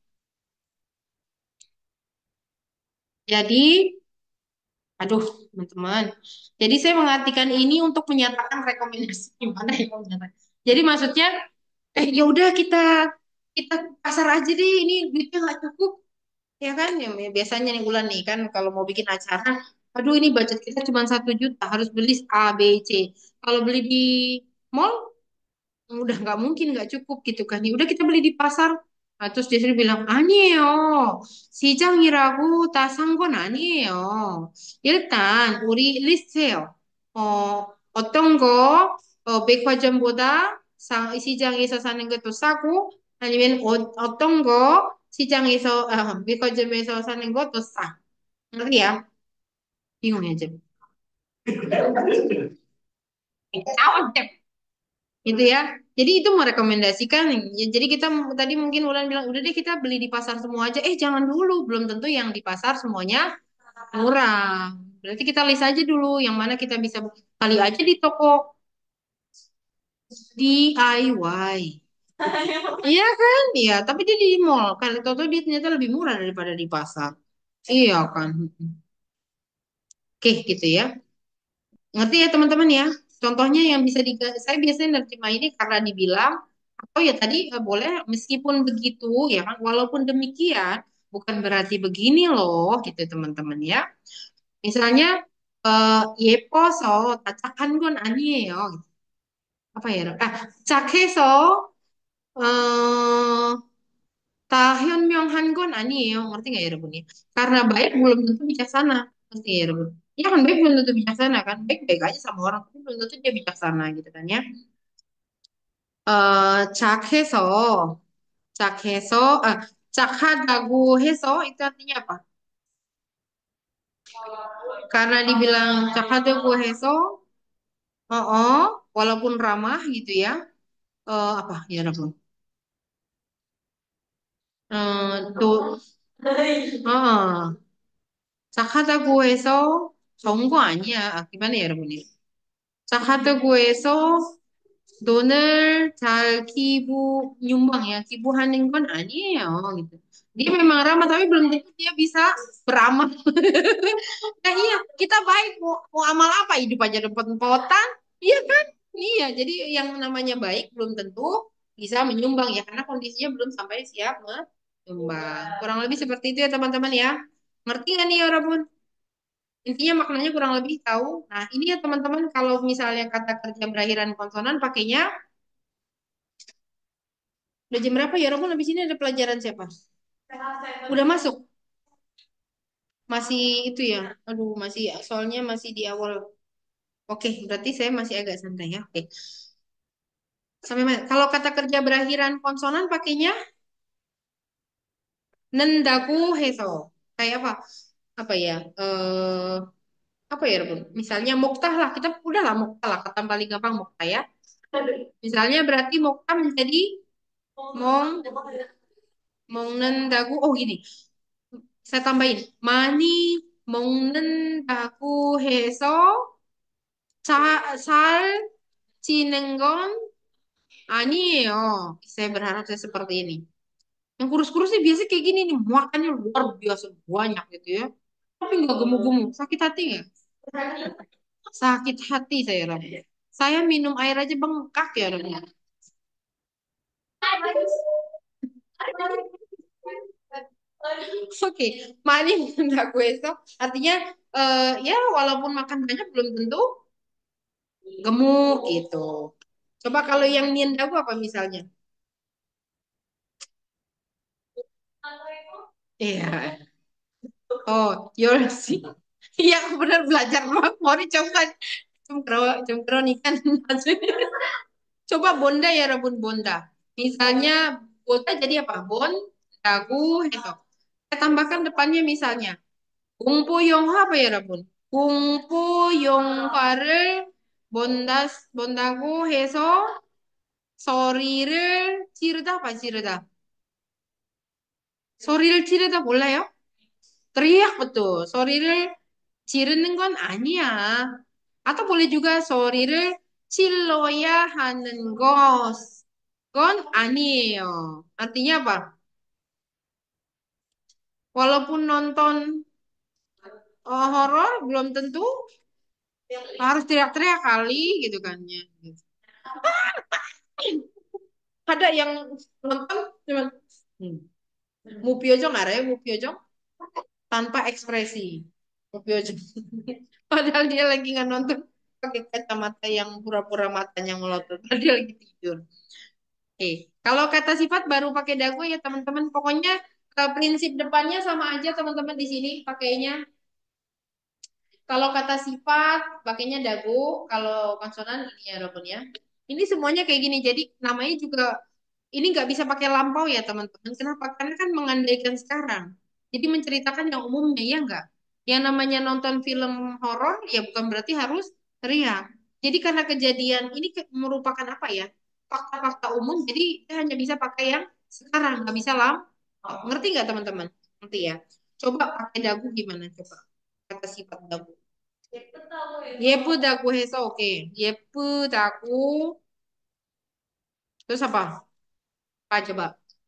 Jadi, aduh teman-teman. Jadi saya mengartikan ini untuk menyatakan rekomendasi gimana ya menyatakan. Jadi maksudnya ya udah kita pasar aja deh ini duitnya nggak cukup ya kan ya biasanya nih bulan nih kan kalau mau bikin acara aduh ini budget kita cuma 1 juta harus beli A B C kalau beli di mall udah nggak mungkin nggak cukup gitu kan ya udah kita beli di pasar. Nah, terus dia sendiri bilang 아니에요 시장이라고 다 산 건 아니에요 일단 우리 리스트해요 어, 어떤 거 백화점보다 시장에서 사는 것도 싸고 아니면 어떤 거 시장에서 백화점에서 사는 것도 싸 ngerti ya bingung ya Jem gitu ya. Jadi itu merekomendasikan. Ya, jadi kita tadi mungkin Ulan bilang udah deh kita beli di pasar semua aja. Jangan dulu, belum tentu yang di pasar semuanya murah. Berarti kita list aja dulu yang mana kita bisa kali aja di toko DIY. Iya kan? Iya, tapi dia di mall. Kali toto dia ternyata lebih murah daripada di pasar. Iya kan? Oke, gitu ya. Ngerti ya teman-teman ya? Contohnya yang bisa saya biasanya nerjemah ini karena dibilang atau ya tadi boleh meskipun begitu ya kan walaupun demikian bukan berarti begini loh gitu teman-teman ya. Misalnya 예뻐서 다 착한 건 아니에요. Apa ya? 착해서 Eh, Tahyun Myung-han gon 아니에요. Ngerti nggak ya, Rebun ya? Karena baik belum tentu bijaksana. Ngerti ya, Rebun? Iya kan, baik belum tentu bijaksana kan? Baik-baik aja sama orang, tapi belum tentu dia bijaksana gitu kan ya. 착해서, 착해서, 착하다고 해서 itu artinya apa? Karena dibilang 착하다고 해서, walaupun ramah gitu ya, apa ya, Rebun? Tuh, 착하다고 해서 좋은 거 아니야. gimana ya, Rebun ya? 착하다고 해서 돈을 잘 nyumbang ya, kibuhanin kon 아니에요 gitu. Dia memang ramah tapi belum tentu dia bisa beramal. Nah iya, kita baik mau amal apa? Hidup aja dapat potan, iya kan? Iya, jadi yang namanya baik belum tentu bisa menyumbang ya karena kondisinya belum sampai siap menyumbang. Kurang lebih seperti itu ya teman-teman ya. Ngerti nggak nih ya, Rabun? Intinya maknanya kurang lebih tahu. Nah, ini ya teman-teman kalau misalnya kata kerja berakhiran konsonan pakainya udah jam berapa ya, Robun? Habis ini ada pelajaran siapa? Udah masuk? Masih itu ya? Aduh, masih soalnya masih di awal. Oke, berarti saya masih agak santai ya. Oke. Sampai mana? Kalau kata kerja berakhiran konsonan pakainya nendaku heso. Kayak apa? Apa ya? Apa ya, Robun? Misalnya muktah lah. Kita udah lah muktah lah. Kata paling gampang muktah ya. Misalnya berarti muktah menjadi mong mong nendaku. Oh gini. Saya tambahin. Mani mong nendaku heso 잘 지는 건 아니에요. Saya berharap saya seperti ini. Yang kurus-kurus sih biasanya kayak gini nih, makannya luar biasa banyak gitu ya. Tapi nggak gemuk-gemuk, sakit hati nggak? Sakit hati saya Ram. Saya minum air aja bengkak ya Ram. Oke, mani mendak gue esok. Artinya ya walaupun makan banyak belum tentu gemuk gitu. Coba kalau yang niendagu apa misalnya? Iya. Oh, Yorsi. Iya, aku benar belajar banget. Mau dicoba. Cungkro, cungkro nih kan. Coba bonda ya, Rabun bonda. Misalnya, bonda jadi apa? Bon, dagu, itu. Saya tambahkan depannya misalnya. Kungpo yongha apa ya, Rabun? Kungpo yongha를 본다고 해서 소리를 지르다 apa 지르다? 소리를 지르다 몰라요? teriak betul. 소리를 지르는 건 아니야. Atau boleh juga 소리를 질러야 하는 건 아니에요. Artinya apa? Walaupun nonton horor belum tentu harus teriak-teriak kali gitu kan ya. Ada yang nonton cuman hmm, mupiojong ada ya mupiojong tanpa ekspresi. Mupiojong. Padahal dia lagi nggak nonton pakai kacamata yang pura-pura matanya melotot. Padahal dia lagi tidur. Oke, kalau kata sifat baru pakai dagu ya teman-teman. Pokoknya prinsip depannya sama aja teman-teman di sini pakainya. Kalau kata sifat pakainya dagu, kalau konsonan ini ya Robun ya. Ini semuanya kayak gini. Jadi namanya juga ini nggak bisa pakai lampau ya teman-teman. Kenapa? Karena kan mengandaikan sekarang. Jadi menceritakan yang umumnya ya nggak. Yang namanya nonton film horor ya bukan berarti harus teriak. Jadi karena kejadian ini merupakan apa ya? Fakta-fakta umum. Jadi kita hanya bisa pakai yang sekarang, nggak bisa ngerti nggak teman-teman? Ngerti ya. Coba pakai dagu gimana coba? Kata sifat dagu. 예쁘다고 해서 오케이. 예쁘다고 terus apa? Apa coba?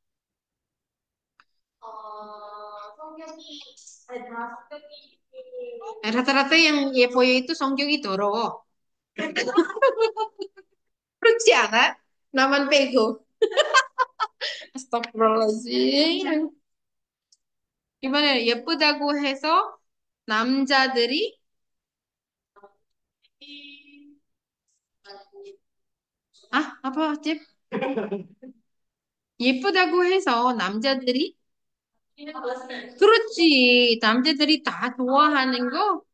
Rata-rata yang yepoyo itu 성격이 더러워. 그렇지 않아? 나만 빼고. Astagfirullahaladzim. Gimana ya? 예쁘다고 해서 남자들이 apa, Cip? 예쁘다고 해서 남자들이 그렇지. 남자들이 다 좋아하는 거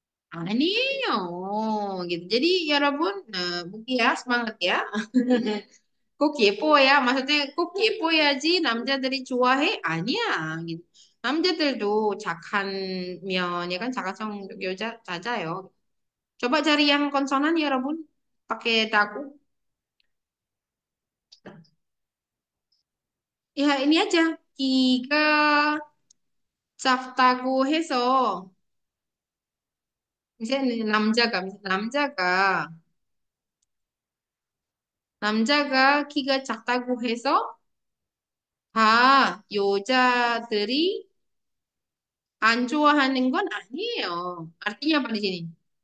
아니에요. gitu. Jadi 여러분, Mukia semangat ya. Kok kepo ya? Maksudnya kok kepo야지 남자들이 좋아해? 아니야. gitu. 남자들도 착한 면, ya kan 착한 성격 여자 찾아요. coba cari yang konsonan ya, 여러분. pakai dagu. Ya ini aja. 기가 작다고 해서 이제는 남자가 키가 작다고 해서 다 여자들이 안 좋아하는 건 아니에요. artinya apa di sini?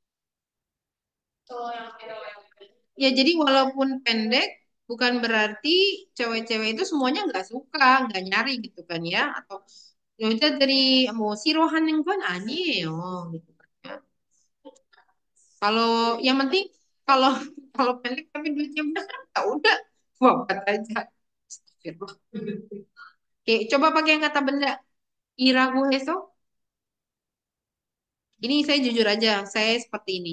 Ya, jadi walaupun pendek, bukan berarti cewek-cewek itu semuanya nggak suka, nggak nyari gitu kan ya. Atau 여자들이 뭐 싫어하는 건 아니에요. gitu kan ya. Kalau yang penting kalau kalau pendek tapi duitnya banyak, ya udah buat aja. Astagfirullah. Oke, coba pakai yang kata benda. Iragu heso. Ini saya jujur aja, saya seperti ini.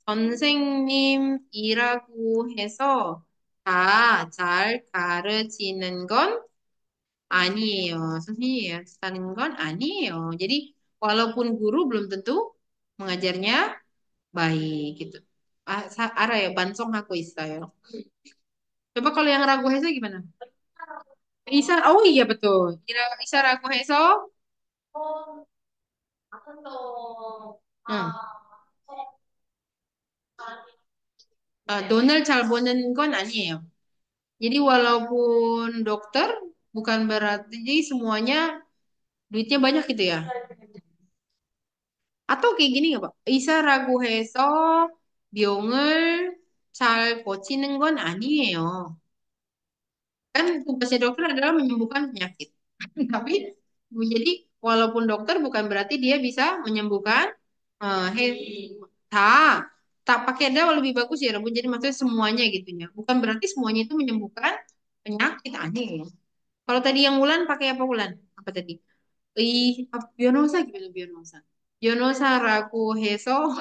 선생님이라고 해서 다 잘 가르치는 건 아니에요. 선생님이 하는 건 아니에요. Jadi walaupun guru belum tentu mengajarnya baik gitu. Ara ya, bansong aku 있어요. Coba kalau yang ragu heso gimana? Isa, oh iya betul. Isa ragu heso. Hmm. 돈을 잘 버는 건 아니에요. Jadi walaupun dokter bukan berarti semuanya duitnya banyak gitu ya. Atau kayak gini nggak Pak? 의사 라고 해서 병을 잘 고치는 건 아니에요. Kan tugasnya dokter adalah menyembuhkan penyakit. Tapi jadi walaupun dokter bukan berarti dia bisa menyembuhkan tak tak pakai da lebih bagus ya Rabun. Jadi maksudnya semuanya gitu ya. Bukan berarti semuanya itu menyembuhkan penyakit aneh ya. Kalau tadi yang Wulan pakai apa Wulan? Apa tadi? 변호사 gimana 변호사? 변호사라고 해서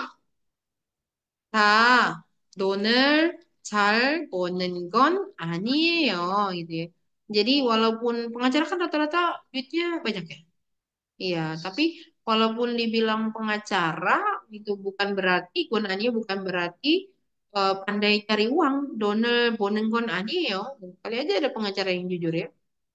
다 돈을 잘 버는 건 아니에요. gitu ya. Jadi walaupun pengacara kan rata-rata duitnya banyak ya. Iya, tapi walaupun dibilang pengacara itu bukan berarti gunanya bukan berarti pandai cari uang. 돈을 버는 건 아니에요. Kali aja ada pengacara yang jujur ya.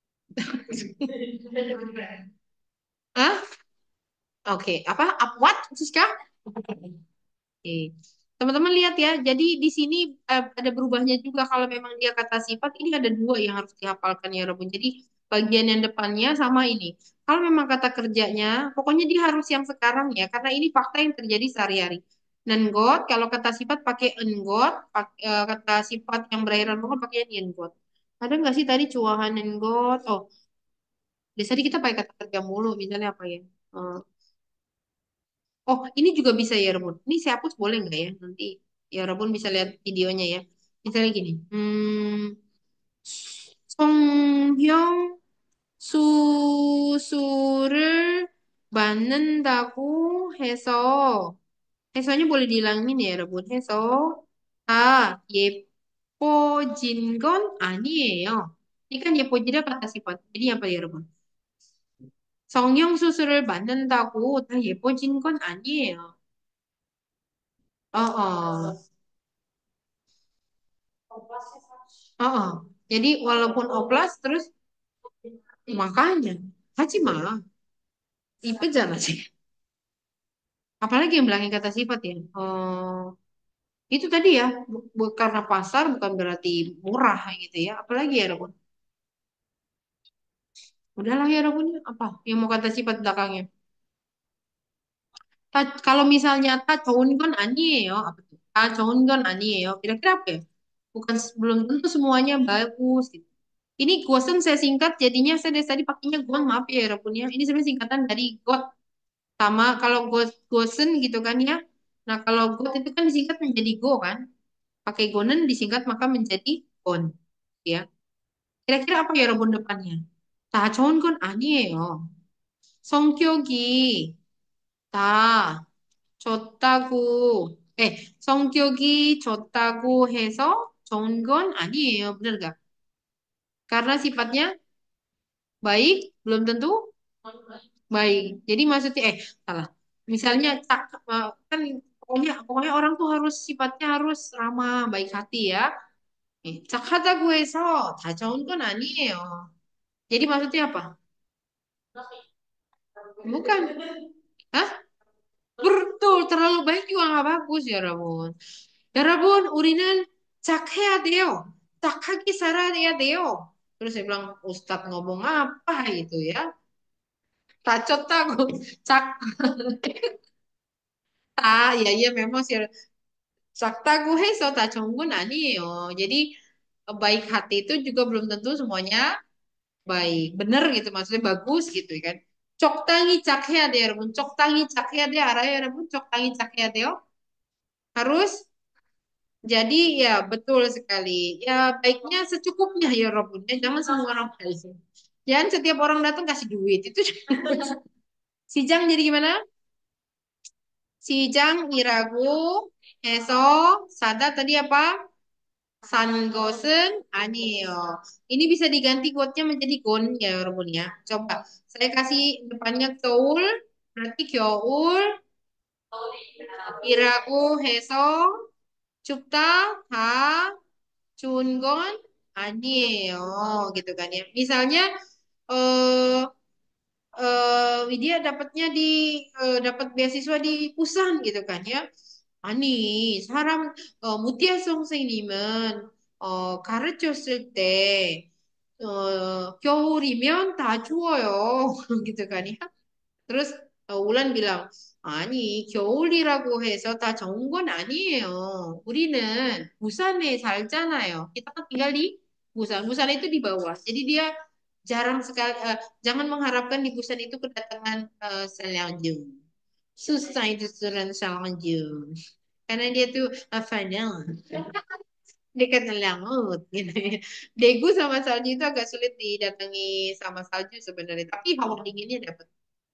Hah? Oke, apa? What, Siska? Oke. Teman-teman lihat ya, jadi di sini ada berubahnya juga kalau memang dia kata sifat, ini ada dua yang harus dihafalkan ya Robun. Jadi bagian yang depannya sama ini. Kalau memang kata kerjanya, pokoknya dia harus yang sekarang ya, karena ini fakta yang terjadi sehari-hari. Nengot, kalau kata sifat pakai engot, kata sifat yang berakhiran bukan pakai nengot. Ada nggak sih tadi cuahan nengot? Oh, biasanya kita pakai kata kerja mulu, misalnya apa ya? Eh, Oh, ini juga bisa ya, Rebun. Ini saya hapus boleh nggak ya? Nanti ya Rebun bisa lihat videonya ya. Misalnya gini. 성형 수술을 받는다고 해서nya boleh dihilangin ya, Rebun. 해서 다 예뻐진 건 아니에요. Ini kan 예뻐지다 kata sifat. Jadi apa ya, Rebun? 성형수술을 받는다고 다 예뻐진 건 아니에요. Oh, oh. Jadi walaupun oplas terus makanya haji mah ipeja sih. Apalagi yang bilangin kata sifat ya. Itu tadi ya, karena pasar bukan berarti murah gitu ya. Apalagi ya Rabun. Udahlah ya Rabun. Apa yang mau kata sifat belakangnya? Kalau misalnya ta 좋은 건 아니에요. Apa tuh? Ta 좋은 건 아니에요. Kira-kira apa ya? Bukan belum tentu semuanya bagus gitu. Ini gosen saya singkat, jadinya saya dari tadi pakainya gon, maaf ya Rabun ya. Ini sebenarnya singkatan dari got sama kalau gosen gitu kan ya. Nah kalau got itu kan disingkat menjadi go kan. Pakai gonen disingkat maka menjadi gon. Ya. Kira-kira apa ya robot depannya? 다 좋은 건 아니에요. 성격이 다 좋다고, 성격이 좋다고 해서 좋은 건 아니에요. Bener gak? Karena sifatnya baik, belum tentu baik. Jadi maksudnya, salah. Misalnya, kan pokoknya orang tuh harus sifatnya harus ramah, baik hati ya. 착하다고 해서 다 좋은 건 아니에요. Jadi maksudnya apa? Bukan. Hah? Betul, terlalu baik juga nggak bagus ya, Rabun. 여러분, 우리는 착해야 돼요. 착하게 살아야 돼요. Terus saya bilang, Ustadz ngomong apa itu ya? Tacot aku. Cak, ya iya memang sih. Saktagu heso tak conggun 아니에요. Jadi baik hati itu juga belum tentu semuanya baik. Bener gitu, maksudnya bagus gitu kan. Coktangi cakhe야 돼요, 여러분. Coktangi cakhe야 돼요. 알아요, 여러분? Coktangi cakhe야 돼요. Harus. Jadi ya betul sekali. Ya baiknya secukupnya ya Robun. Ya, jangan semua orang baik. Jangan setiap orang datang kasih duit. Itu si Jang jadi gimana? Si Jang iragu 해서 사다 tadi apa? 산 것은 아니에요. Ini bisa diganti quote-nya menjadi gon ya Robun ya. Coba saya kasih depannya 겨울 berarti 겨울 이라고 해서 춥다 다 좋은 건 아니에요 gitu kan ya. Misalnya eh Widya dapatnya dapat beasiswa di Pusan gitu kan ya. 아니 사람 무띠아 선생님은 가르쳤을 때 겨울이면 다 추워요 gitu kan ya. Terus Wulan bilang, 아니, 겨울이라고 해서 다 좋은 건 아니에요. 우리는 부산에 살잖아요. Kita kan tinggal di Busan. Busan itu di bawah. Jadi dia jarang sekali, jangan mengharapkan di Busan itu kedatangan Selanjung. Susah itu turun Selanjung. Karena dia tuh final. Dekat laut gitu ya. Daegu sama salju itu agak sulit didatangi sama salju sebenarnya. Tapi hawa dinginnya dapat.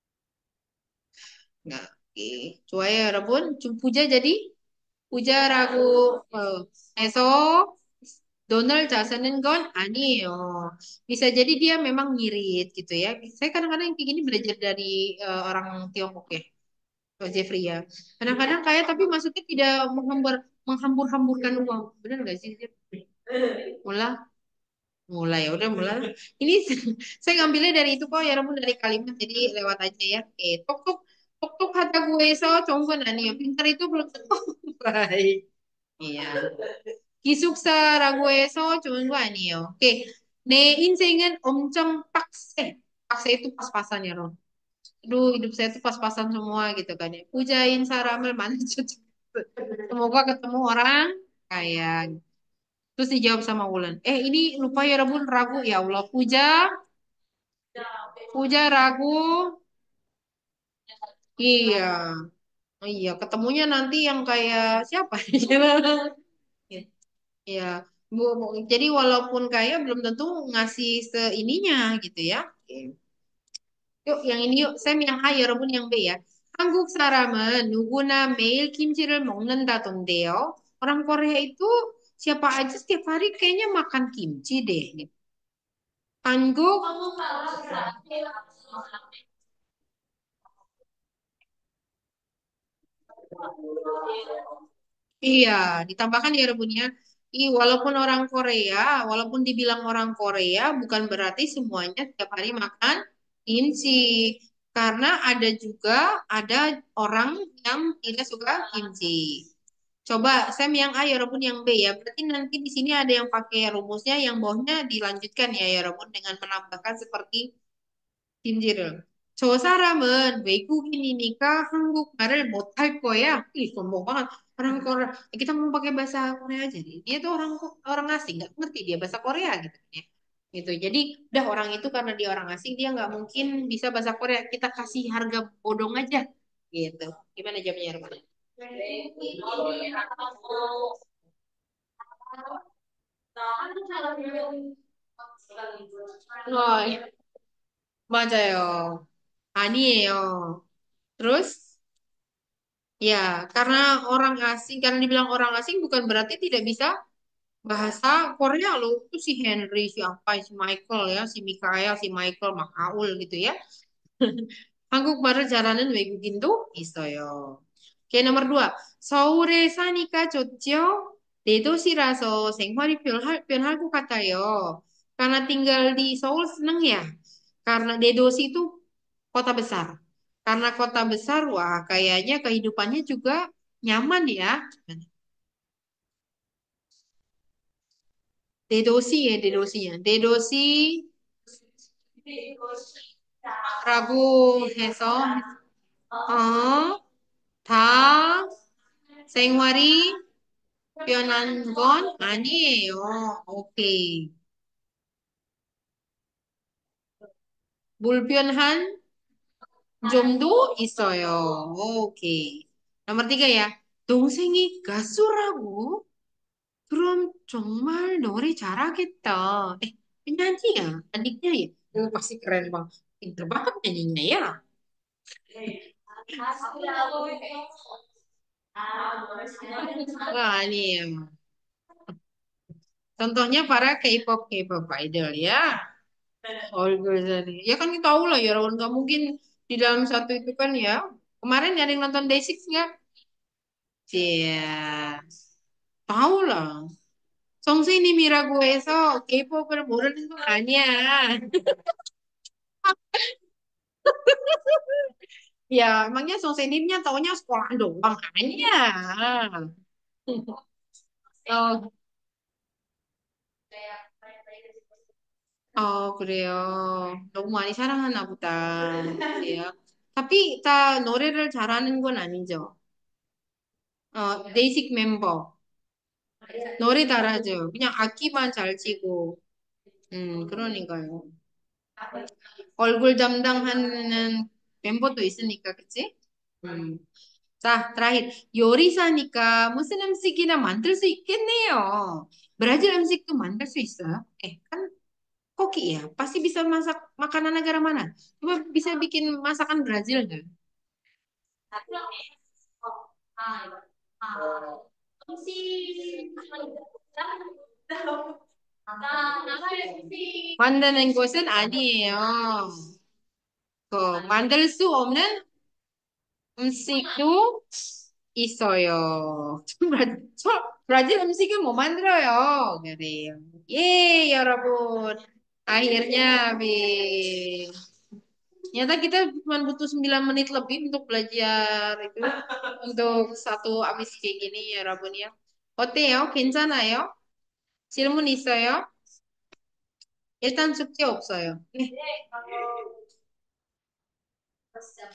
Nah, oke. 좋아요, 여러분. 좀 부자 jadi 부자라고 해서 돈을 다 쓰는 건 아니에요. Bisa jadi dia memang ngirit gitu ya. Saya kadang-kadang kayak gini belajar dari orang Tiongkok ya, Pak Jeffrey ya. Kadang-kadang kaya tapi maksudnya tidak menghambur-hamburkan uang. Benar nggak sih? Jeff? Mulai, mulai ya udah mulai. Ini saya ngambilnya dari itu kok ya, Ramun dari kalimat jadi lewat aja ya. Tok tok tok tok kata gue so conggon ani ya. Pintar itu belum tentu baik. Iya. 기숙사라고 해서 좋은 거 아니에요. 오케이. 내 인생은 엄청 빡세. 빡세 itu pas-pasan ya, Ron. Aduh, hidup saya tuh pas-pasan semua gitu kan ya. Pujain saramel mana cocok. Semoga ketemu orang kaya. Terus dijawab sama Wulan. Ini lupa ya Rabun, ragu ya Allah. Puja ragu. Iya. Oh iya, ketemunya nanti yang kayak siapa? Iya. Jadi walaupun kaya belum tentu ngasih seininya gitu ya. Oke. Yuk, yang ini yuk. Sam yang A, 여러분 yang B ya. 한국 사람은 누구나 매일 김치를 먹는다던데요. Orang Korea itu siapa aja setiap hari kayaknya makan kimchi deh. Gitu. 한국, iya, ditambahkan ya Rebun ya. Walaupun orang Korea, walaupun dibilang orang Korea, bukan berarti semuanya setiap hari makan kimchi. Karena ada orang yang tidak suka kimchi. Coba Sam yang A, ya Robun yang B ya. Berarti nanti di sini ada yang pakai rumusnya, yang bawahnya dilanjutkan ya, ya Robun dengan menambahkan seperti 김지를. 저 사람은 외국인이니까 한국말을 못할 거야. Ih, sombong banget. Orang Korea, kita mau pakai bahasa Korea aja deh. Dia tuh orang asing, nggak ngerti dia bahasa Korea gitu ya. Gitu. Jadi, udah orang itu karena dia orang asing, dia nggak mungkin bisa bahasa Korea. Kita kasih harga bodong aja. Gitu. Gimana jawabnya, Roman? 어, 맞아요. 아니에요. Terus, ya, karena orang asing, karena dibilang orang asing bukan berarti tidak bisa bahasa Korea loh. Itu si Henry, siapa, si Michael ya, si Mikael, si Michael, Makaul gitu ya. 한국말을 잘하는 외국인도 있어요. 오케이, nomor dua. 서울에 사니까 좋죠? 내 도시라서 생활이 편할 것 같아요. Karena tinggal di Seoul seneng ya. Karena 내 도시 itu kota besar. Karena kota besar, wah kayaknya kehidupannya juga nyaman ya. 대도시 ya, 대도시nya. 대도시 라고 해서 다 생활이 편한 건 아니에요. 오케이. 불편한 점도 있어요. 오케이. nomor tiga ya. 동생이 가수라고? 그럼 정말 노래 잘하겠다. penyanyi ya? Adiknya ya? Pasti keren bang. Pinter banget nyanyinya ya. Wah, ini contohnya para K-pop idol ya. Olga Zari. Ya kan kita tahu lah ya, Rawan. Nggak mungkin di dalam satu itu kan ya. Kemarin ada yang nonton Day6 nggak? Iya. Tahu lah. 성세님이라고 해서 K-pop을 모르는 건 아니야. Ya, emangnya 성세님nya taunya sekolah doang. 아니야. 어, 그래요. 너무 많이 사랑하나 보다. 그래요. tapi 다 노래를 잘하는 건 아니죠. 데이식 멤버. 노래 잘하죠. 그냥 악기만 잘 치고. 그러니까요. 얼굴 담당하는 멤버도 있으니까, 그치? 음. 자, terakhir. 요리사니까 무슨 음식이나 만들 수 있겠네요. 브라질 음식도 만들 수 있어요? kan koki ya, pasti bisa masak makanan negara mana? Coba bisa bikin masakan Brazil nggak? 만드는 곳은 아니에요. 만들 수 없는 음식도 있어요. 브라질 음식은 못 만들어요. 그래요. 예, 여러분. Akhirnya habis. Ternyata kita cuma butuh 9 menit lebih untuk belajar itu. untuk satu abis kayak gini ya, 여러분 ya. 어때요? 괜찮아요? 질문 있어요? 일단 숙제 없어요. 네.